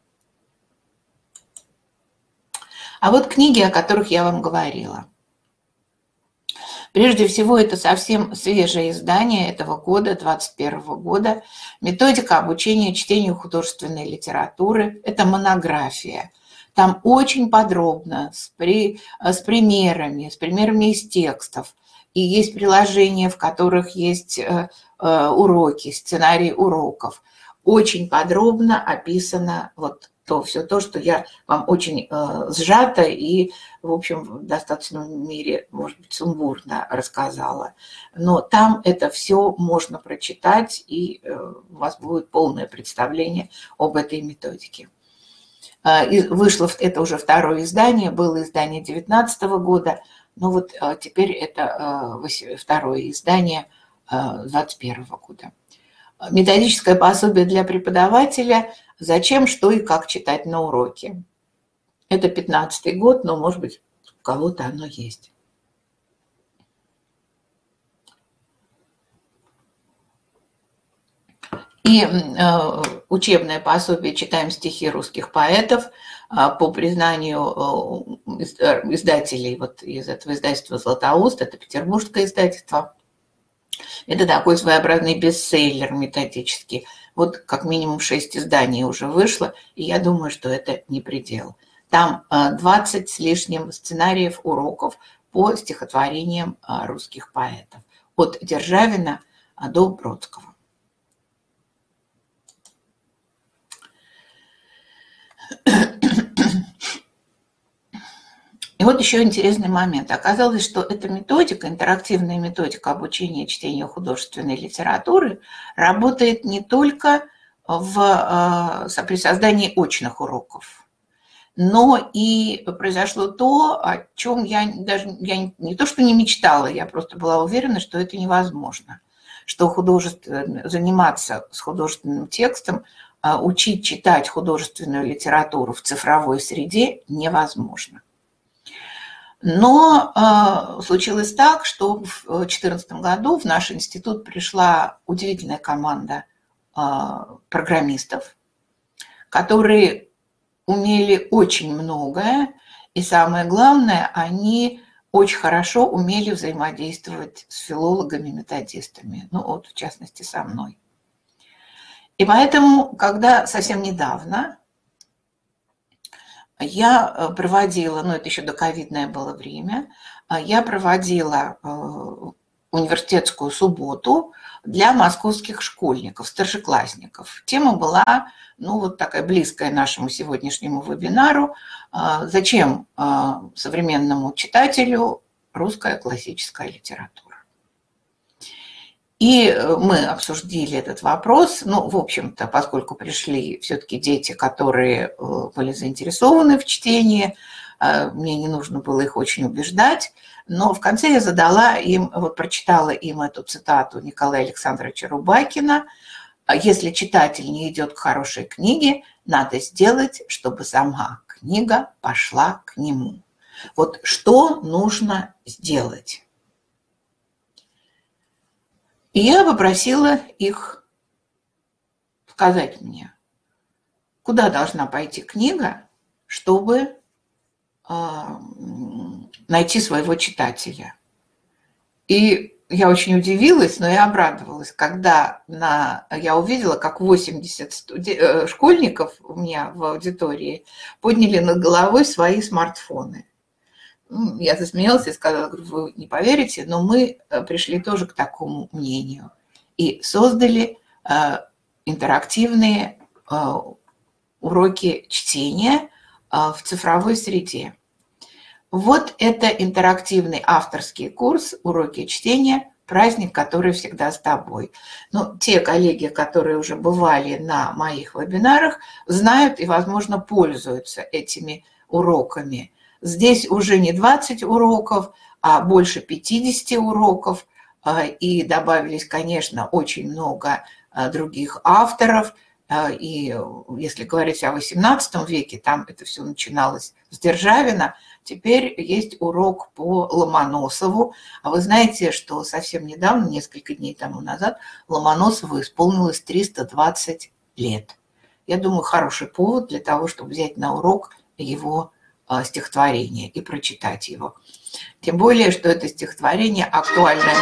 А вот книги, о которых я вам говорила. Прежде всего, это совсем свежее издание этого года, 2021 года. «Методика обучения чтению художественной литературы». Это монография. Там очень подробно, с примерами из текстов. И есть приложения, в которых есть уроки, сценарии уроков. Очень подробно описано все то, что я вам очень сжато и, в общем, в достаточном мере, может быть, сумбурно рассказала. Но там это все можно прочитать, и у вас будет полное представление об этой методике. И вышло, это уже второе издание, было издание 2019 года, но вот теперь это второе издание 2021 года. Методическое пособие для преподавателя «Зачем, что и как читать на уроке». Это 15-й год, но, может быть, у кого-то оно есть. И учебное пособие «Читаем стихи русских поэтов» по признанию издателей вот из этого издательства «Златоуст», это петербургское издательство, это такой своеобразный бестселлер методический. Вот как минимум 6 изданий уже вышло, и я думаю, что это не предел. Там 20 с лишним сценариев уроков по стихотворениям русских поэтов. От Державина до Бродского. И вот еще интересный момент. Оказалось, что эта методика, интерактивная методика обучения чтению художественной литературы, работает не только при создании очных уроков, но и произошло то, о чем я не то что не мечтала, я просто была уверена, что это невозможно, что заниматься с художественным текстом, учить читать художественную литературу в цифровой среде невозможно. Но случилось так, что в 2014 году в наш институт пришла удивительная команда программистов, которые умели очень многое, и самое главное, они очень хорошо умели взаимодействовать с филологами-методистами, ну вот в частности со мной. И поэтому, когда совсем недавно я проводила, ну это еще доковидное было время, я проводила университетскую субботу для московских школьников, старшеклассников. Тема была, ну вот такая близкая нашему сегодняшнему вебинару, зачем современному читателю русская классическая литература. И мы обсудили этот вопрос, ну, в общем-то, поскольку пришли все-таки дети, которые были заинтересованы в чтении, мне не нужно было их очень убеждать, но в конце я задала им, вот прочитала им эту цитату Николая Александровича Рубакина: «Если читатель не идет к хорошей книге, надо сделать, чтобы сама книга пошла к нему». Вот что нужно сделать? И я попросила их сказать мне, куда должна пойти книга, чтобы найти своего читателя. И я очень удивилась, но и обрадовалась, когда я увидела, как 80 школьников у меня в аудитории подняли над головой свои смартфоны. Я засмеялась и сказала: вы не поверите, но мы пришли тоже к такому мнению и создали интерактивные уроки чтения в цифровой среде. Вот это интерактивный авторский курс «Уроки чтения. Праздник, который всегда с тобой». Ну, те коллеги, которые уже бывали на моих вебинарах, знают и, возможно, пользуются этими уроками. Здесь уже не 20 уроков, а больше 50 уроков. И добавились, конечно, очень много других авторов. И если говорить о XVIII веке, там это все начиналось с Державина. Теперь есть урок по Ломоносову. А вы знаете, что совсем недавно, несколько дней тому назад, Ломоносову исполнилось 320 лет. Я думаю, хороший повод для того, чтобы взять на урок его стихотворение и прочитать его. Тем более, что это стихотворение актуальное.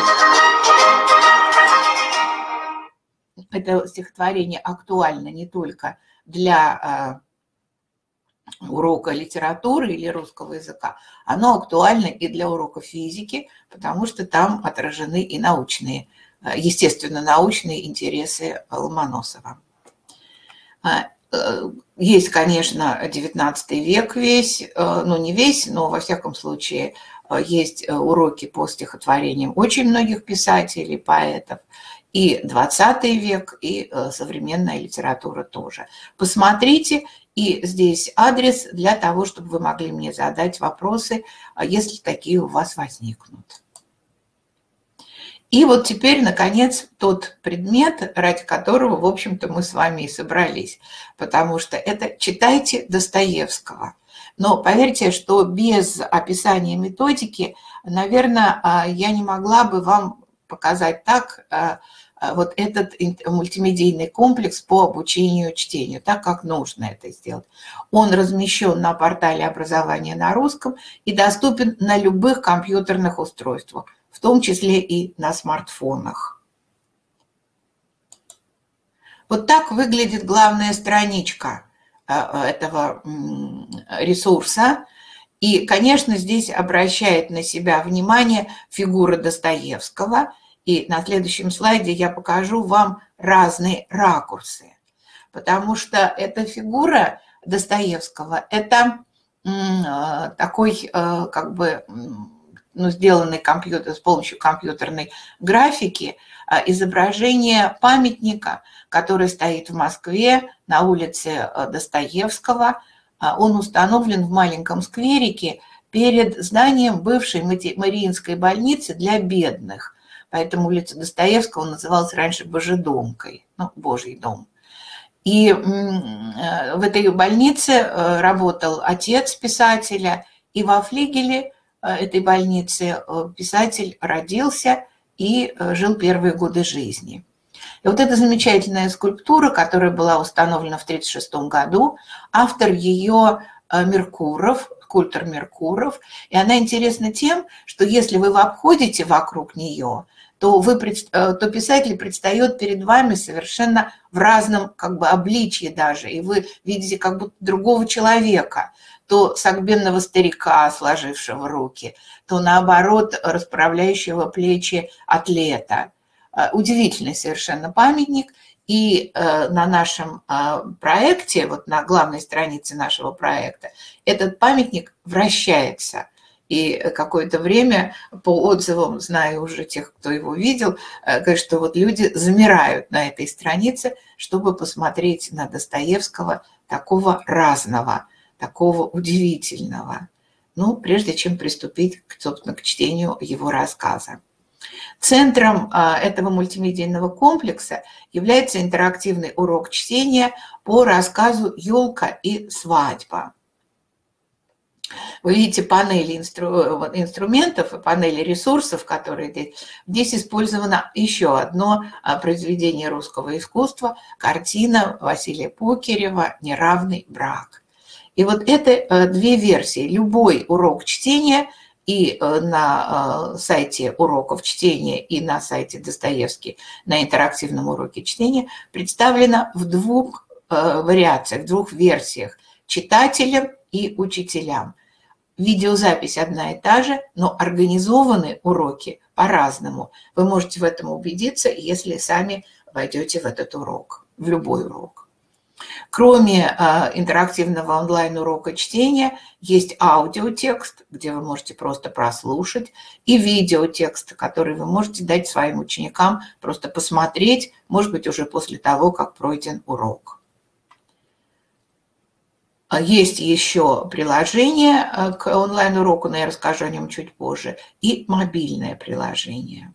Это стихотворение актуально не только для урока литературы или русского языка, оно актуально и для урока физики, потому что там отражены и научные, естественно, научные интересы Ломоносова. Есть, конечно, XIX век весь, ну не весь, но во всяком случае есть уроки по стихотворениям очень многих писателей, поэтов, и XX век, и современная литература тоже. Посмотрите, и здесь адрес для того, чтобы вы могли мне задать вопросы, если такие у вас возникнут. И вот теперь, наконец, тот предмет, ради которого, в общем-то, мы с вами и собрались, потому что это читайте Достоевского. Но поверьте, что без описания методики, наверное, я не могла бы вам показать так вот этот мультимедийный комплекс по обучению чтению, так как нужно это сделать. Он размещен на портале образования на русском и доступен на любых компьютерных устройствах, в том числе и на смартфонах. Вот так выглядит главная страничка этого ресурса. И, конечно, здесь обращает на себя внимание фигура Достоевского. И на следующем слайде я покажу вам разные ракурсы. Потому что эта фигура Достоевского – это такой, как бы, сделанный с помощью компьютерной графики, изображение памятника, который стоит в Москве на улице Достоевского. Он установлен в маленьком скверике перед зданием бывшей Мариинской больницы для бедных. Поэтому улица Достоевского называлась раньше Божедомкой, ну, Божий дом. И в этой больнице работал отец писателя, и во флигеле этой больницы писатель родился и жил первые годы жизни. И вот эта замечательная скульптура, которая была установлена в 1936 году, автор ее Меркуров, скульптор Меркуров, и она интересна тем, что если вы обходите вокруг нее, то писатель предстает перед вами совершенно в разном как бы обличье даже, и вы видите как будто другого человека, то согбенного старика, сложившего руки, то наоборот расправляющего плечи атлета. Удивительный совершенно памятник. И на нашем проекте, вот на главной странице нашего проекта, этот памятник вращается. И какое-то время по отзывам, знаю уже тех, кто его видел, говорят, что вот люди замирают на этой странице, чтобы посмотреть на Достоевского такого разного, такого удивительного. Ну, прежде чем приступить, собственно, к чтению его рассказа. Центром этого мультимедийного комплекса является интерактивный урок чтения по рассказу «Ёлка и свадьба». Вы видите панели инструментов и панели ресурсов, которые здесь. Здесь использовано еще одно произведение русского искусства, картина Василия Покерева «Неравный брак». И вот это две версии. Любой урок чтения и на сайте уроков чтения, и на сайте Достоевский на интерактивном уроке чтения представлено в двух вариациях, в двух версиях – читателям и учителям. Видеозапись одна и та же, но организованы уроки по-разному. Вы можете в этом убедиться, если сами войдете в этот урок, в любой урок. Кроме интерактивного онлайн-урока чтения, есть аудиотекст, где вы можете просто прослушать, и видеотекст, который вы можете дать своим ученикам просто посмотреть, может быть, уже после того, как пройден урок. Есть еще приложение к онлайн-уроку, но я расскажу о нем чуть позже, и мобильное приложение.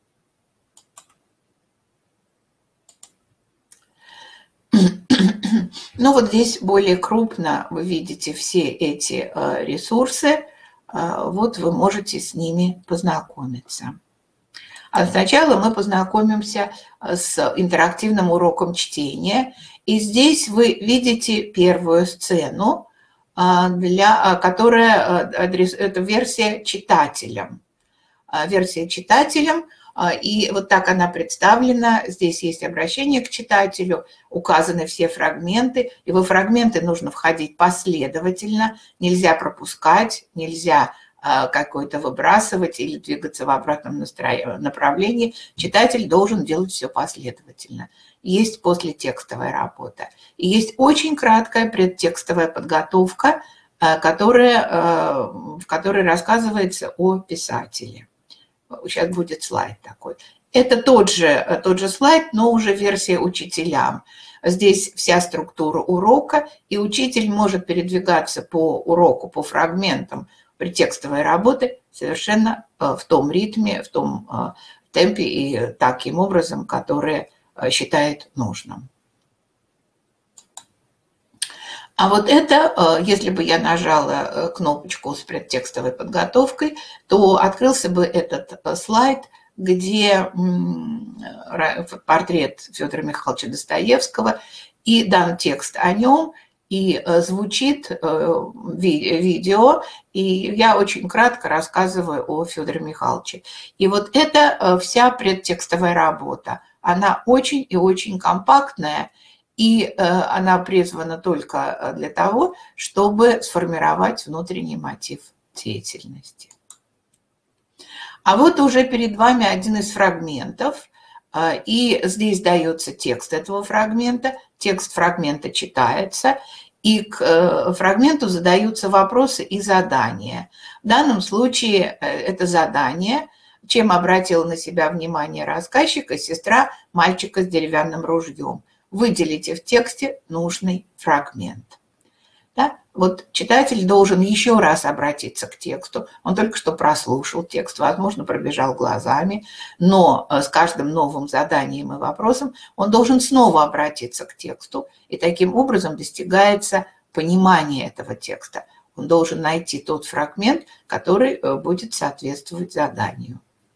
Ну вот здесь более крупно вы видите все эти ресурсы, вот вы можете с ними познакомиться. А сначала мы познакомимся с интерактивным уроком чтения. И здесь вы видите первую сцену, которая это версия читателям. Версия читателям, и вот так она представлена. Здесь есть обращение к читателю, указаны все фрагменты, и во фрагменты нужно входить последовательно, нельзя пропускать, нельзя какой-то выбрасывать или двигаться в обратном направлении. Читатель должен делать все последовательно. Есть послетекстовая работа. И есть очень краткая предтекстовая подготовка, в которой рассказывается о писателе. Сейчас будет слайд такой. Это тот же слайд, но уже версия учителям. Здесь вся структура урока, и учитель может передвигаться по уроку, по фрагментам предтекстовой работы совершенно в том ритме, в том темпе и таким образом, который считает нужным. А вот это, если бы я нажала кнопочку с предтекстовой подготовкой, то открылся бы этот слайд, где портрет Федора Михайловича Достоевского, и дан текст о нем, и звучит видео, и я очень кратко рассказываю о Федоре Михайловиче. И вот это вся предтекстовая работа. Она очень и очень компактная, и она призвана только для того, чтобы сформировать внутренний мотив деятельности. А вот уже перед вами один из фрагментов, и здесь дается текст этого фрагмента, текст фрагмента читается, и к фрагменту задаются вопросы и задания. В данном случае это задание, чем обратила на себя внимание рассказчика сестра мальчика с деревянным ружьем. Выделите в тексте нужный фрагмент. Да? Вот читатель должен еще раз обратиться к тексту. Он только что прослушал текст, возможно, пробежал глазами, но с каждым новым заданием и вопросом он должен снова обратиться к тексту, и таким образом достигается понимание этого текста. Он должен найти тот фрагмент, который будет соответствовать заданию.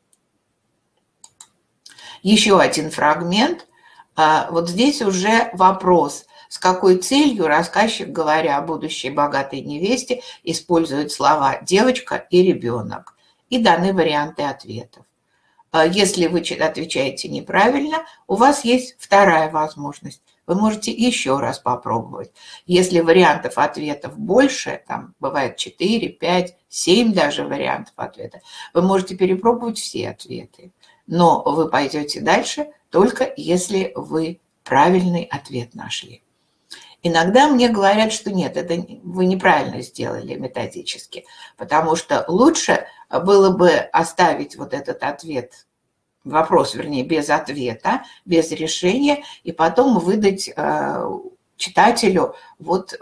Еще один фрагмент. Вот здесь уже вопрос, с какой целью рассказчик, говоря о будущей богатой невесте, использует слова «девочка» и «ребенок». И даны варианты ответов. Если вы отвечаете неправильно, у вас есть вторая возможность. Вы можете еще раз попробовать. Если вариантов ответов больше, там бывает 4, 5, 7 даже вариантов ответа, вы можете перепробовать все ответы. Но вы пойдете дальше только если вы правильный ответ нашли. Иногда мне говорят, что нет, это вы неправильно сделали методически, потому что лучше было бы оставить вот этот ответ, вопрос, вернее, без ответа, без решения, и потом выдать читателю вот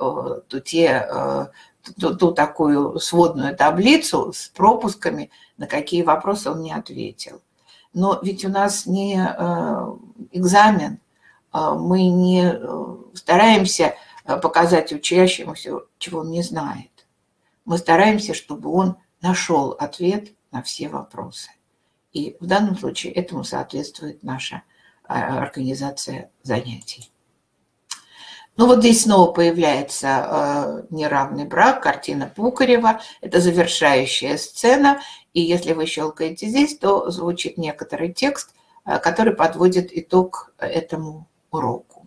ту такую сводную таблицу с пропусками, на какие вопросы он не ответил. Но ведь у нас не экзамен, мы не стараемся показать учащемуся, чего он не знает. Мы стараемся, чтобы он нашел ответ на все вопросы. И в данном случае этому соответствует наша организация занятий. Ну вот здесь снова появляется неравный брак, картина Пукарева. Это завершающая сцена. И если вы щелкаете здесь, то звучит некоторый текст, который подводит итог этому уроку.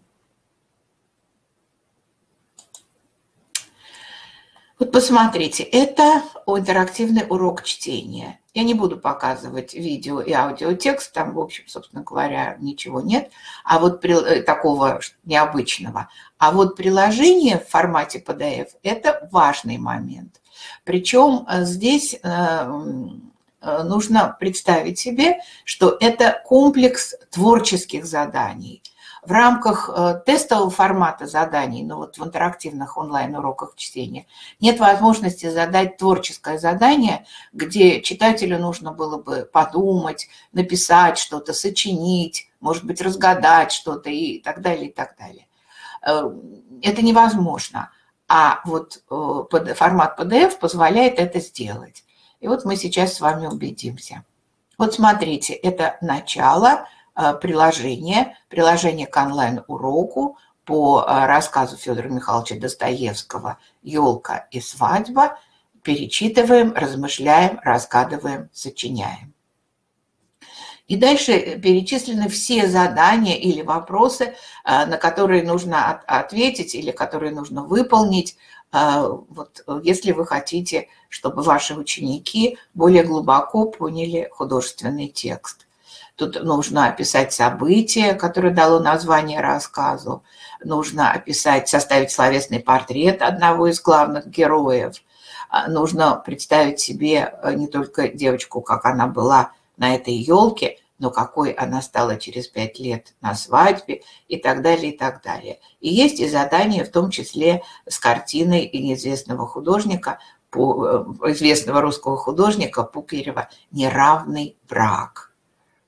Вот посмотрите, это интерактивный урок чтения. Я не буду показывать видео и аудиотекст, там, в общем, собственно говоря, ничего нет, а вот такого необычного. А вот приложение в формате PDF – это важный момент. Причем здесь нужно представить себе, что это комплекс творческих заданий. В рамках тестового формата заданий, ну вот в интерактивных онлайн-уроках чтения, нет возможности задать творческое задание, где читателю нужно было бы подумать, написать что-то, сочинить, может быть, разгадать что-то и так далее, и так далее. Это невозможно. А вот формат PDF позволяет это сделать. И вот мы сейчас с вами убедимся. Вот смотрите, это начало приложение к онлайн-уроку по рассказу Федора Михайловича Достоевского «Елка и свадьба». Перечитываем, размышляем, разгадываем, сочиняем. И дальше перечислены все задания или вопросы, на которые нужно ответить или которые нужно выполнить, вот, если вы хотите, чтобы ваши ученики более глубоко поняли художественный текст. Тут нужно описать событие, которое дало название рассказу. Нужно описать, составить словесный портрет одного из главных героев. Нужно представить себе не только девочку, как она была на этой елке, но какой она стала через 5 лет на свадьбе и так далее, и так далее. И есть и задания, в том числе с картиной неизвестного художника, известного русского художника Пукарева «Неравный брак».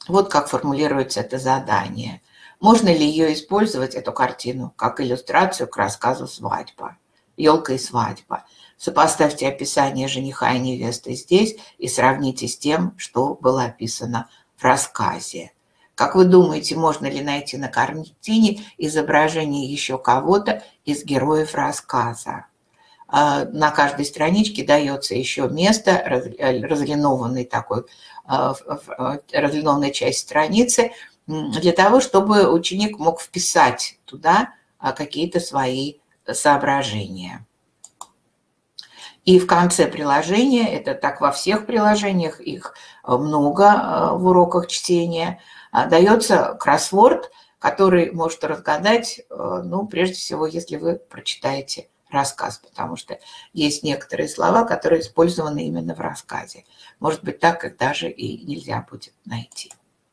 Вот как формулируется это задание. Можно ли ее использовать, эту картину, как иллюстрацию к рассказу «Свадьба», «Елка и свадьба»? Сопоставьте описание жениха и невесты здесь и сравните с тем, что было описано в рассказе. Как вы думаете, можно ли найти на картине изображение еще кого-то из героев рассказа? На каждой страничке дается еще место, разлинованный такой, разлинованная часть страницы, для того, чтобы ученик мог вписать туда какие-то свои соображения. И в конце приложения, это так во всех приложениях, их много в уроках чтения, дается кроссворд, который может разгадать, ну, прежде всего, если вы прочитаете рассказ, потому что есть некоторые слова, которые использованы именно в рассказе. Может быть, так их даже и нельзя будет найти.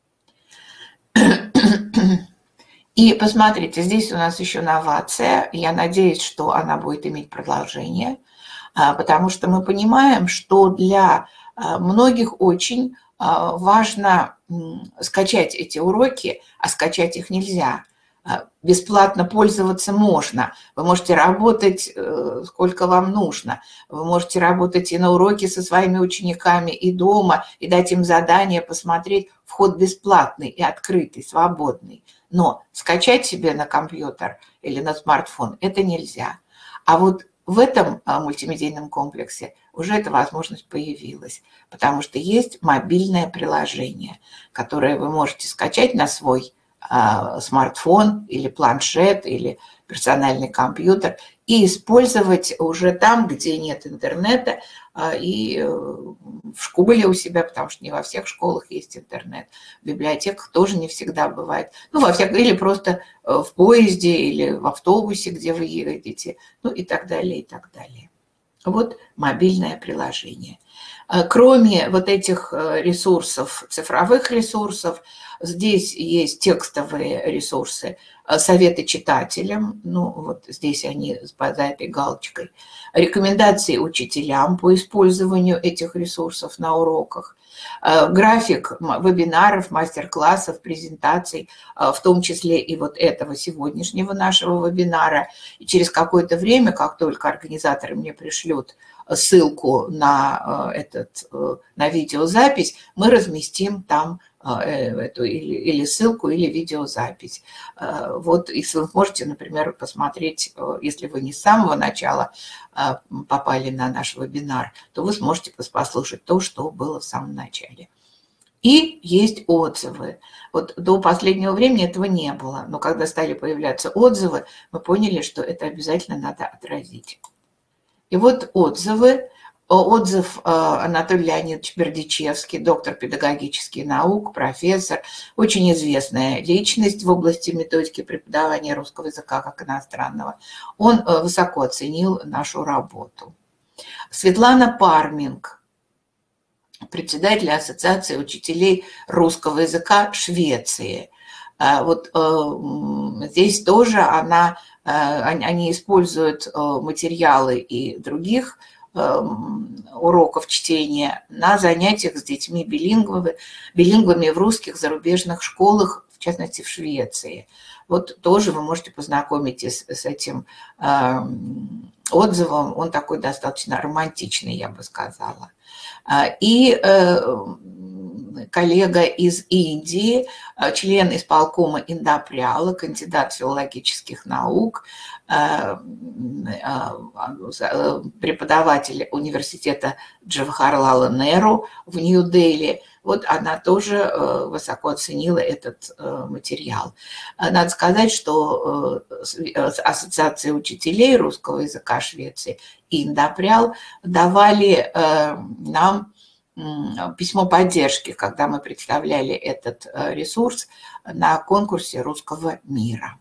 И посмотрите, здесь у нас еще новация. Я надеюсь, что она будет иметь продолжение, потому что мы понимаем, что для многих очень важно скачать эти уроки, а скачать их нельзя. Бесплатно пользоваться можно. Вы можете работать сколько вам нужно. Вы можете работать и на уроке со своими учениками, и дома, и дать им задание посмотреть. Вход бесплатный и открытый, свободный. Но скачать себе на компьютер или на смартфон это нельзя. А вот в этом мультимедийном комплексе уже эта возможность появилась, потому что есть мобильное приложение, которое вы можете скачать на свой смартфон или планшет или персональный компьютер и использовать уже там, где нет интернета, и в школе у себя, потому что не во всех школах есть интернет, в библиотеках тоже не всегда бывает, ну, или просто в поезде или в автобусе, где вы едете, ну и так далее, и так далее. Вот мобильное приложение. Кроме вот этих ресурсов, цифровых ресурсов, здесь есть текстовые ресурсы, советы читателям, ну вот здесь они за этой галочкой, рекомендации учителям по использованию этих ресурсов на уроках, график вебинаров, мастер-классов, презентаций, в том числе и вот этого сегодняшнего нашего вебинара. И через какое-то время, как только организаторы мне пришлют ссылку на видеозапись, мы разместим там эту или ссылку, или видеозапись. Вот, если вы можете, например, посмотреть, если вы не с самого начала попали на наш вебинар, то вы сможете послушать то, что было в самом начале. И есть отзывы. Вот до последнего времени этого не было, но когда стали появляться отзывы, мы поняли, что это обязательно надо отразить. И вот отзывы. Отзыв Анатолий Леонидович Бердичевский, доктор педагогических наук, профессор, очень известная личность в области методики преподавания русского языка как иностранного. Он высоко оценил нашу работу. Светлана Парминг, председатель Ассоциации учителей русского языка Швеции. Вот здесь тоже они используют материалы и других уроков чтения на занятиях с детьми билингвами в русских зарубежных школах, в частности в Швеции. Вот тоже вы можете познакомиться с этим отзывом, он такой достаточно романтичный, я бы сказала. И коллега из Индии, член исполкома Индапряла, кандидат филологических наук, преподаватель университета Джавахарлала Неру в Нью-Дели. Вот она тоже высоко оценила этот материал. Надо сказать, что Ассоциация учителей русского языка Швеции и Индапрял давали нам письмо поддержки, когда мы представляли этот ресурс на конкурсе русского мира.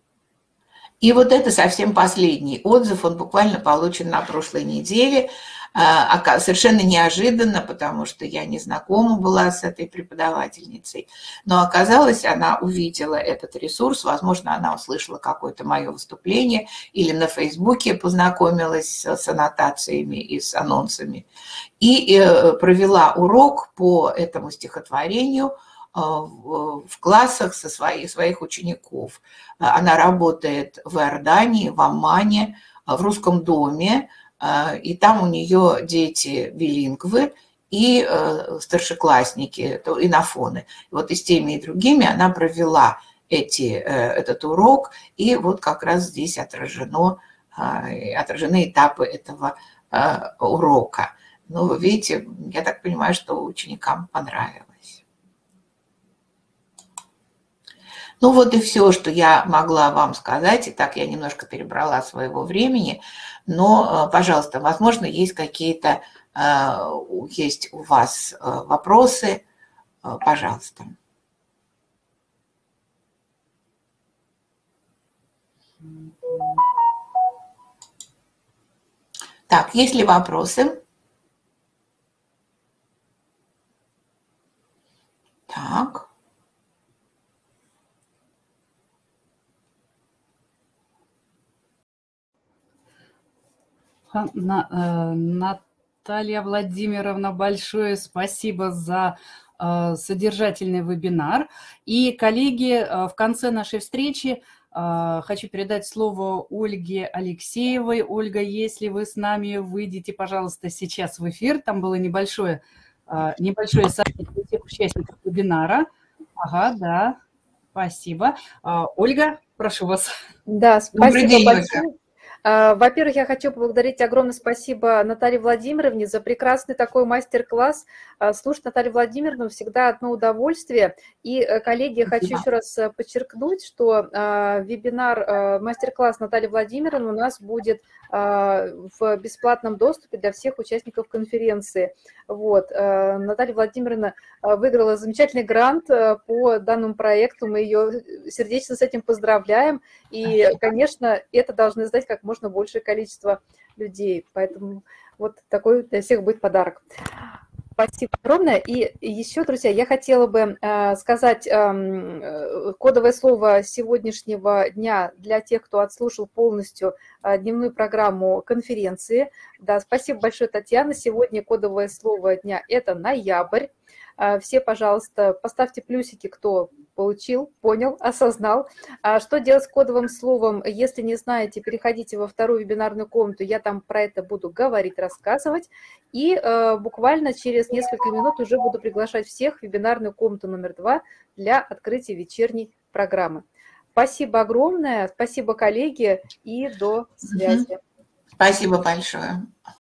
И вот это совсем последний отзыв, он буквально получен на прошлой неделе. Совершенно неожиданно, потому что я не знакома была с этой преподавательницей. Но оказалось, она увидела этот ресурс, возможно, она услышала какое-то мое выступление или на Фейсбуке познакомилась с аннотациями и с анонсами. И провела урок по этому стихотворению в классах своих учеников. Она работает в Иордании, в Аммане, в русском доме, и там у нее дети билингвы и старшеклассники, инофоны. Вот и с теми, и другими она провела этот урок, и вот как раз здесь отражены этапы этого урока. Ну, вы видите, я так понимаю, что ученикам понравилось. Ну вот и все, что я могла вам сказать. И так я немножко перебрала своего времени. Но, пожалуйста, возможно, есть какие-то, есть у вас вопросы. Пожалуйста. Так, есть ли вопросы? Так. Наталья Владимировна, большое спасибо за содержательный вебинар. И, коллеги, в конце нашей встречи хочу передать слово Ольге Алексеевой. Ольга, если вы с нами, выйдите, пожалуйста, сейчас в эфир. Там было небольшое сообщение для всех участников вебинара. Ага, да, спасибо. Ольга, прошу вас. Да, спасибо большое. Во-первых, я хочу поблагодарить огромное спасибо Наталье Владимировне за прекрасный такой мастер-класс. Слушать Наталью Владимировну всегда одно удовольствие. И, коллеги, я хочу еще раз подчеркнуть, что вебинар, мастер-класс Натальи Владимировны у нас будет в бесплатном доступе для всех участников конференции. Вот. Наталья Владимировна выиграла замечательный грант по данному проекту. Мы ее сердечно с этим поздравляем. И, конечно, это должны знать как можно большее количество людей. Поэтому вот такой для всех будет подарок. Спасибо огромное. И еще, друзья, я хотела бы сказать кодовое слово сегодняшнего дня для тех, кто отслушал полностью дневную программу конференции. Да, спасибо большое, Татьяна. Сегодня кодовое слово дня – это ноябрь. Все, пожалуйста, поставьте плюсики, кто получил, понял, осознал. Что делать с кодовым словом? Если не знаете, переходите во вторую вебинарную комнату, я там про это буду говорить, рассказывать. И буквально через несколько минут уже буду приглашать всех в вебинарную комнату номер 2 для открытия вечерней программы. Спасибо огромное, спасибо, коллеги, и до связи. Спасибо большое.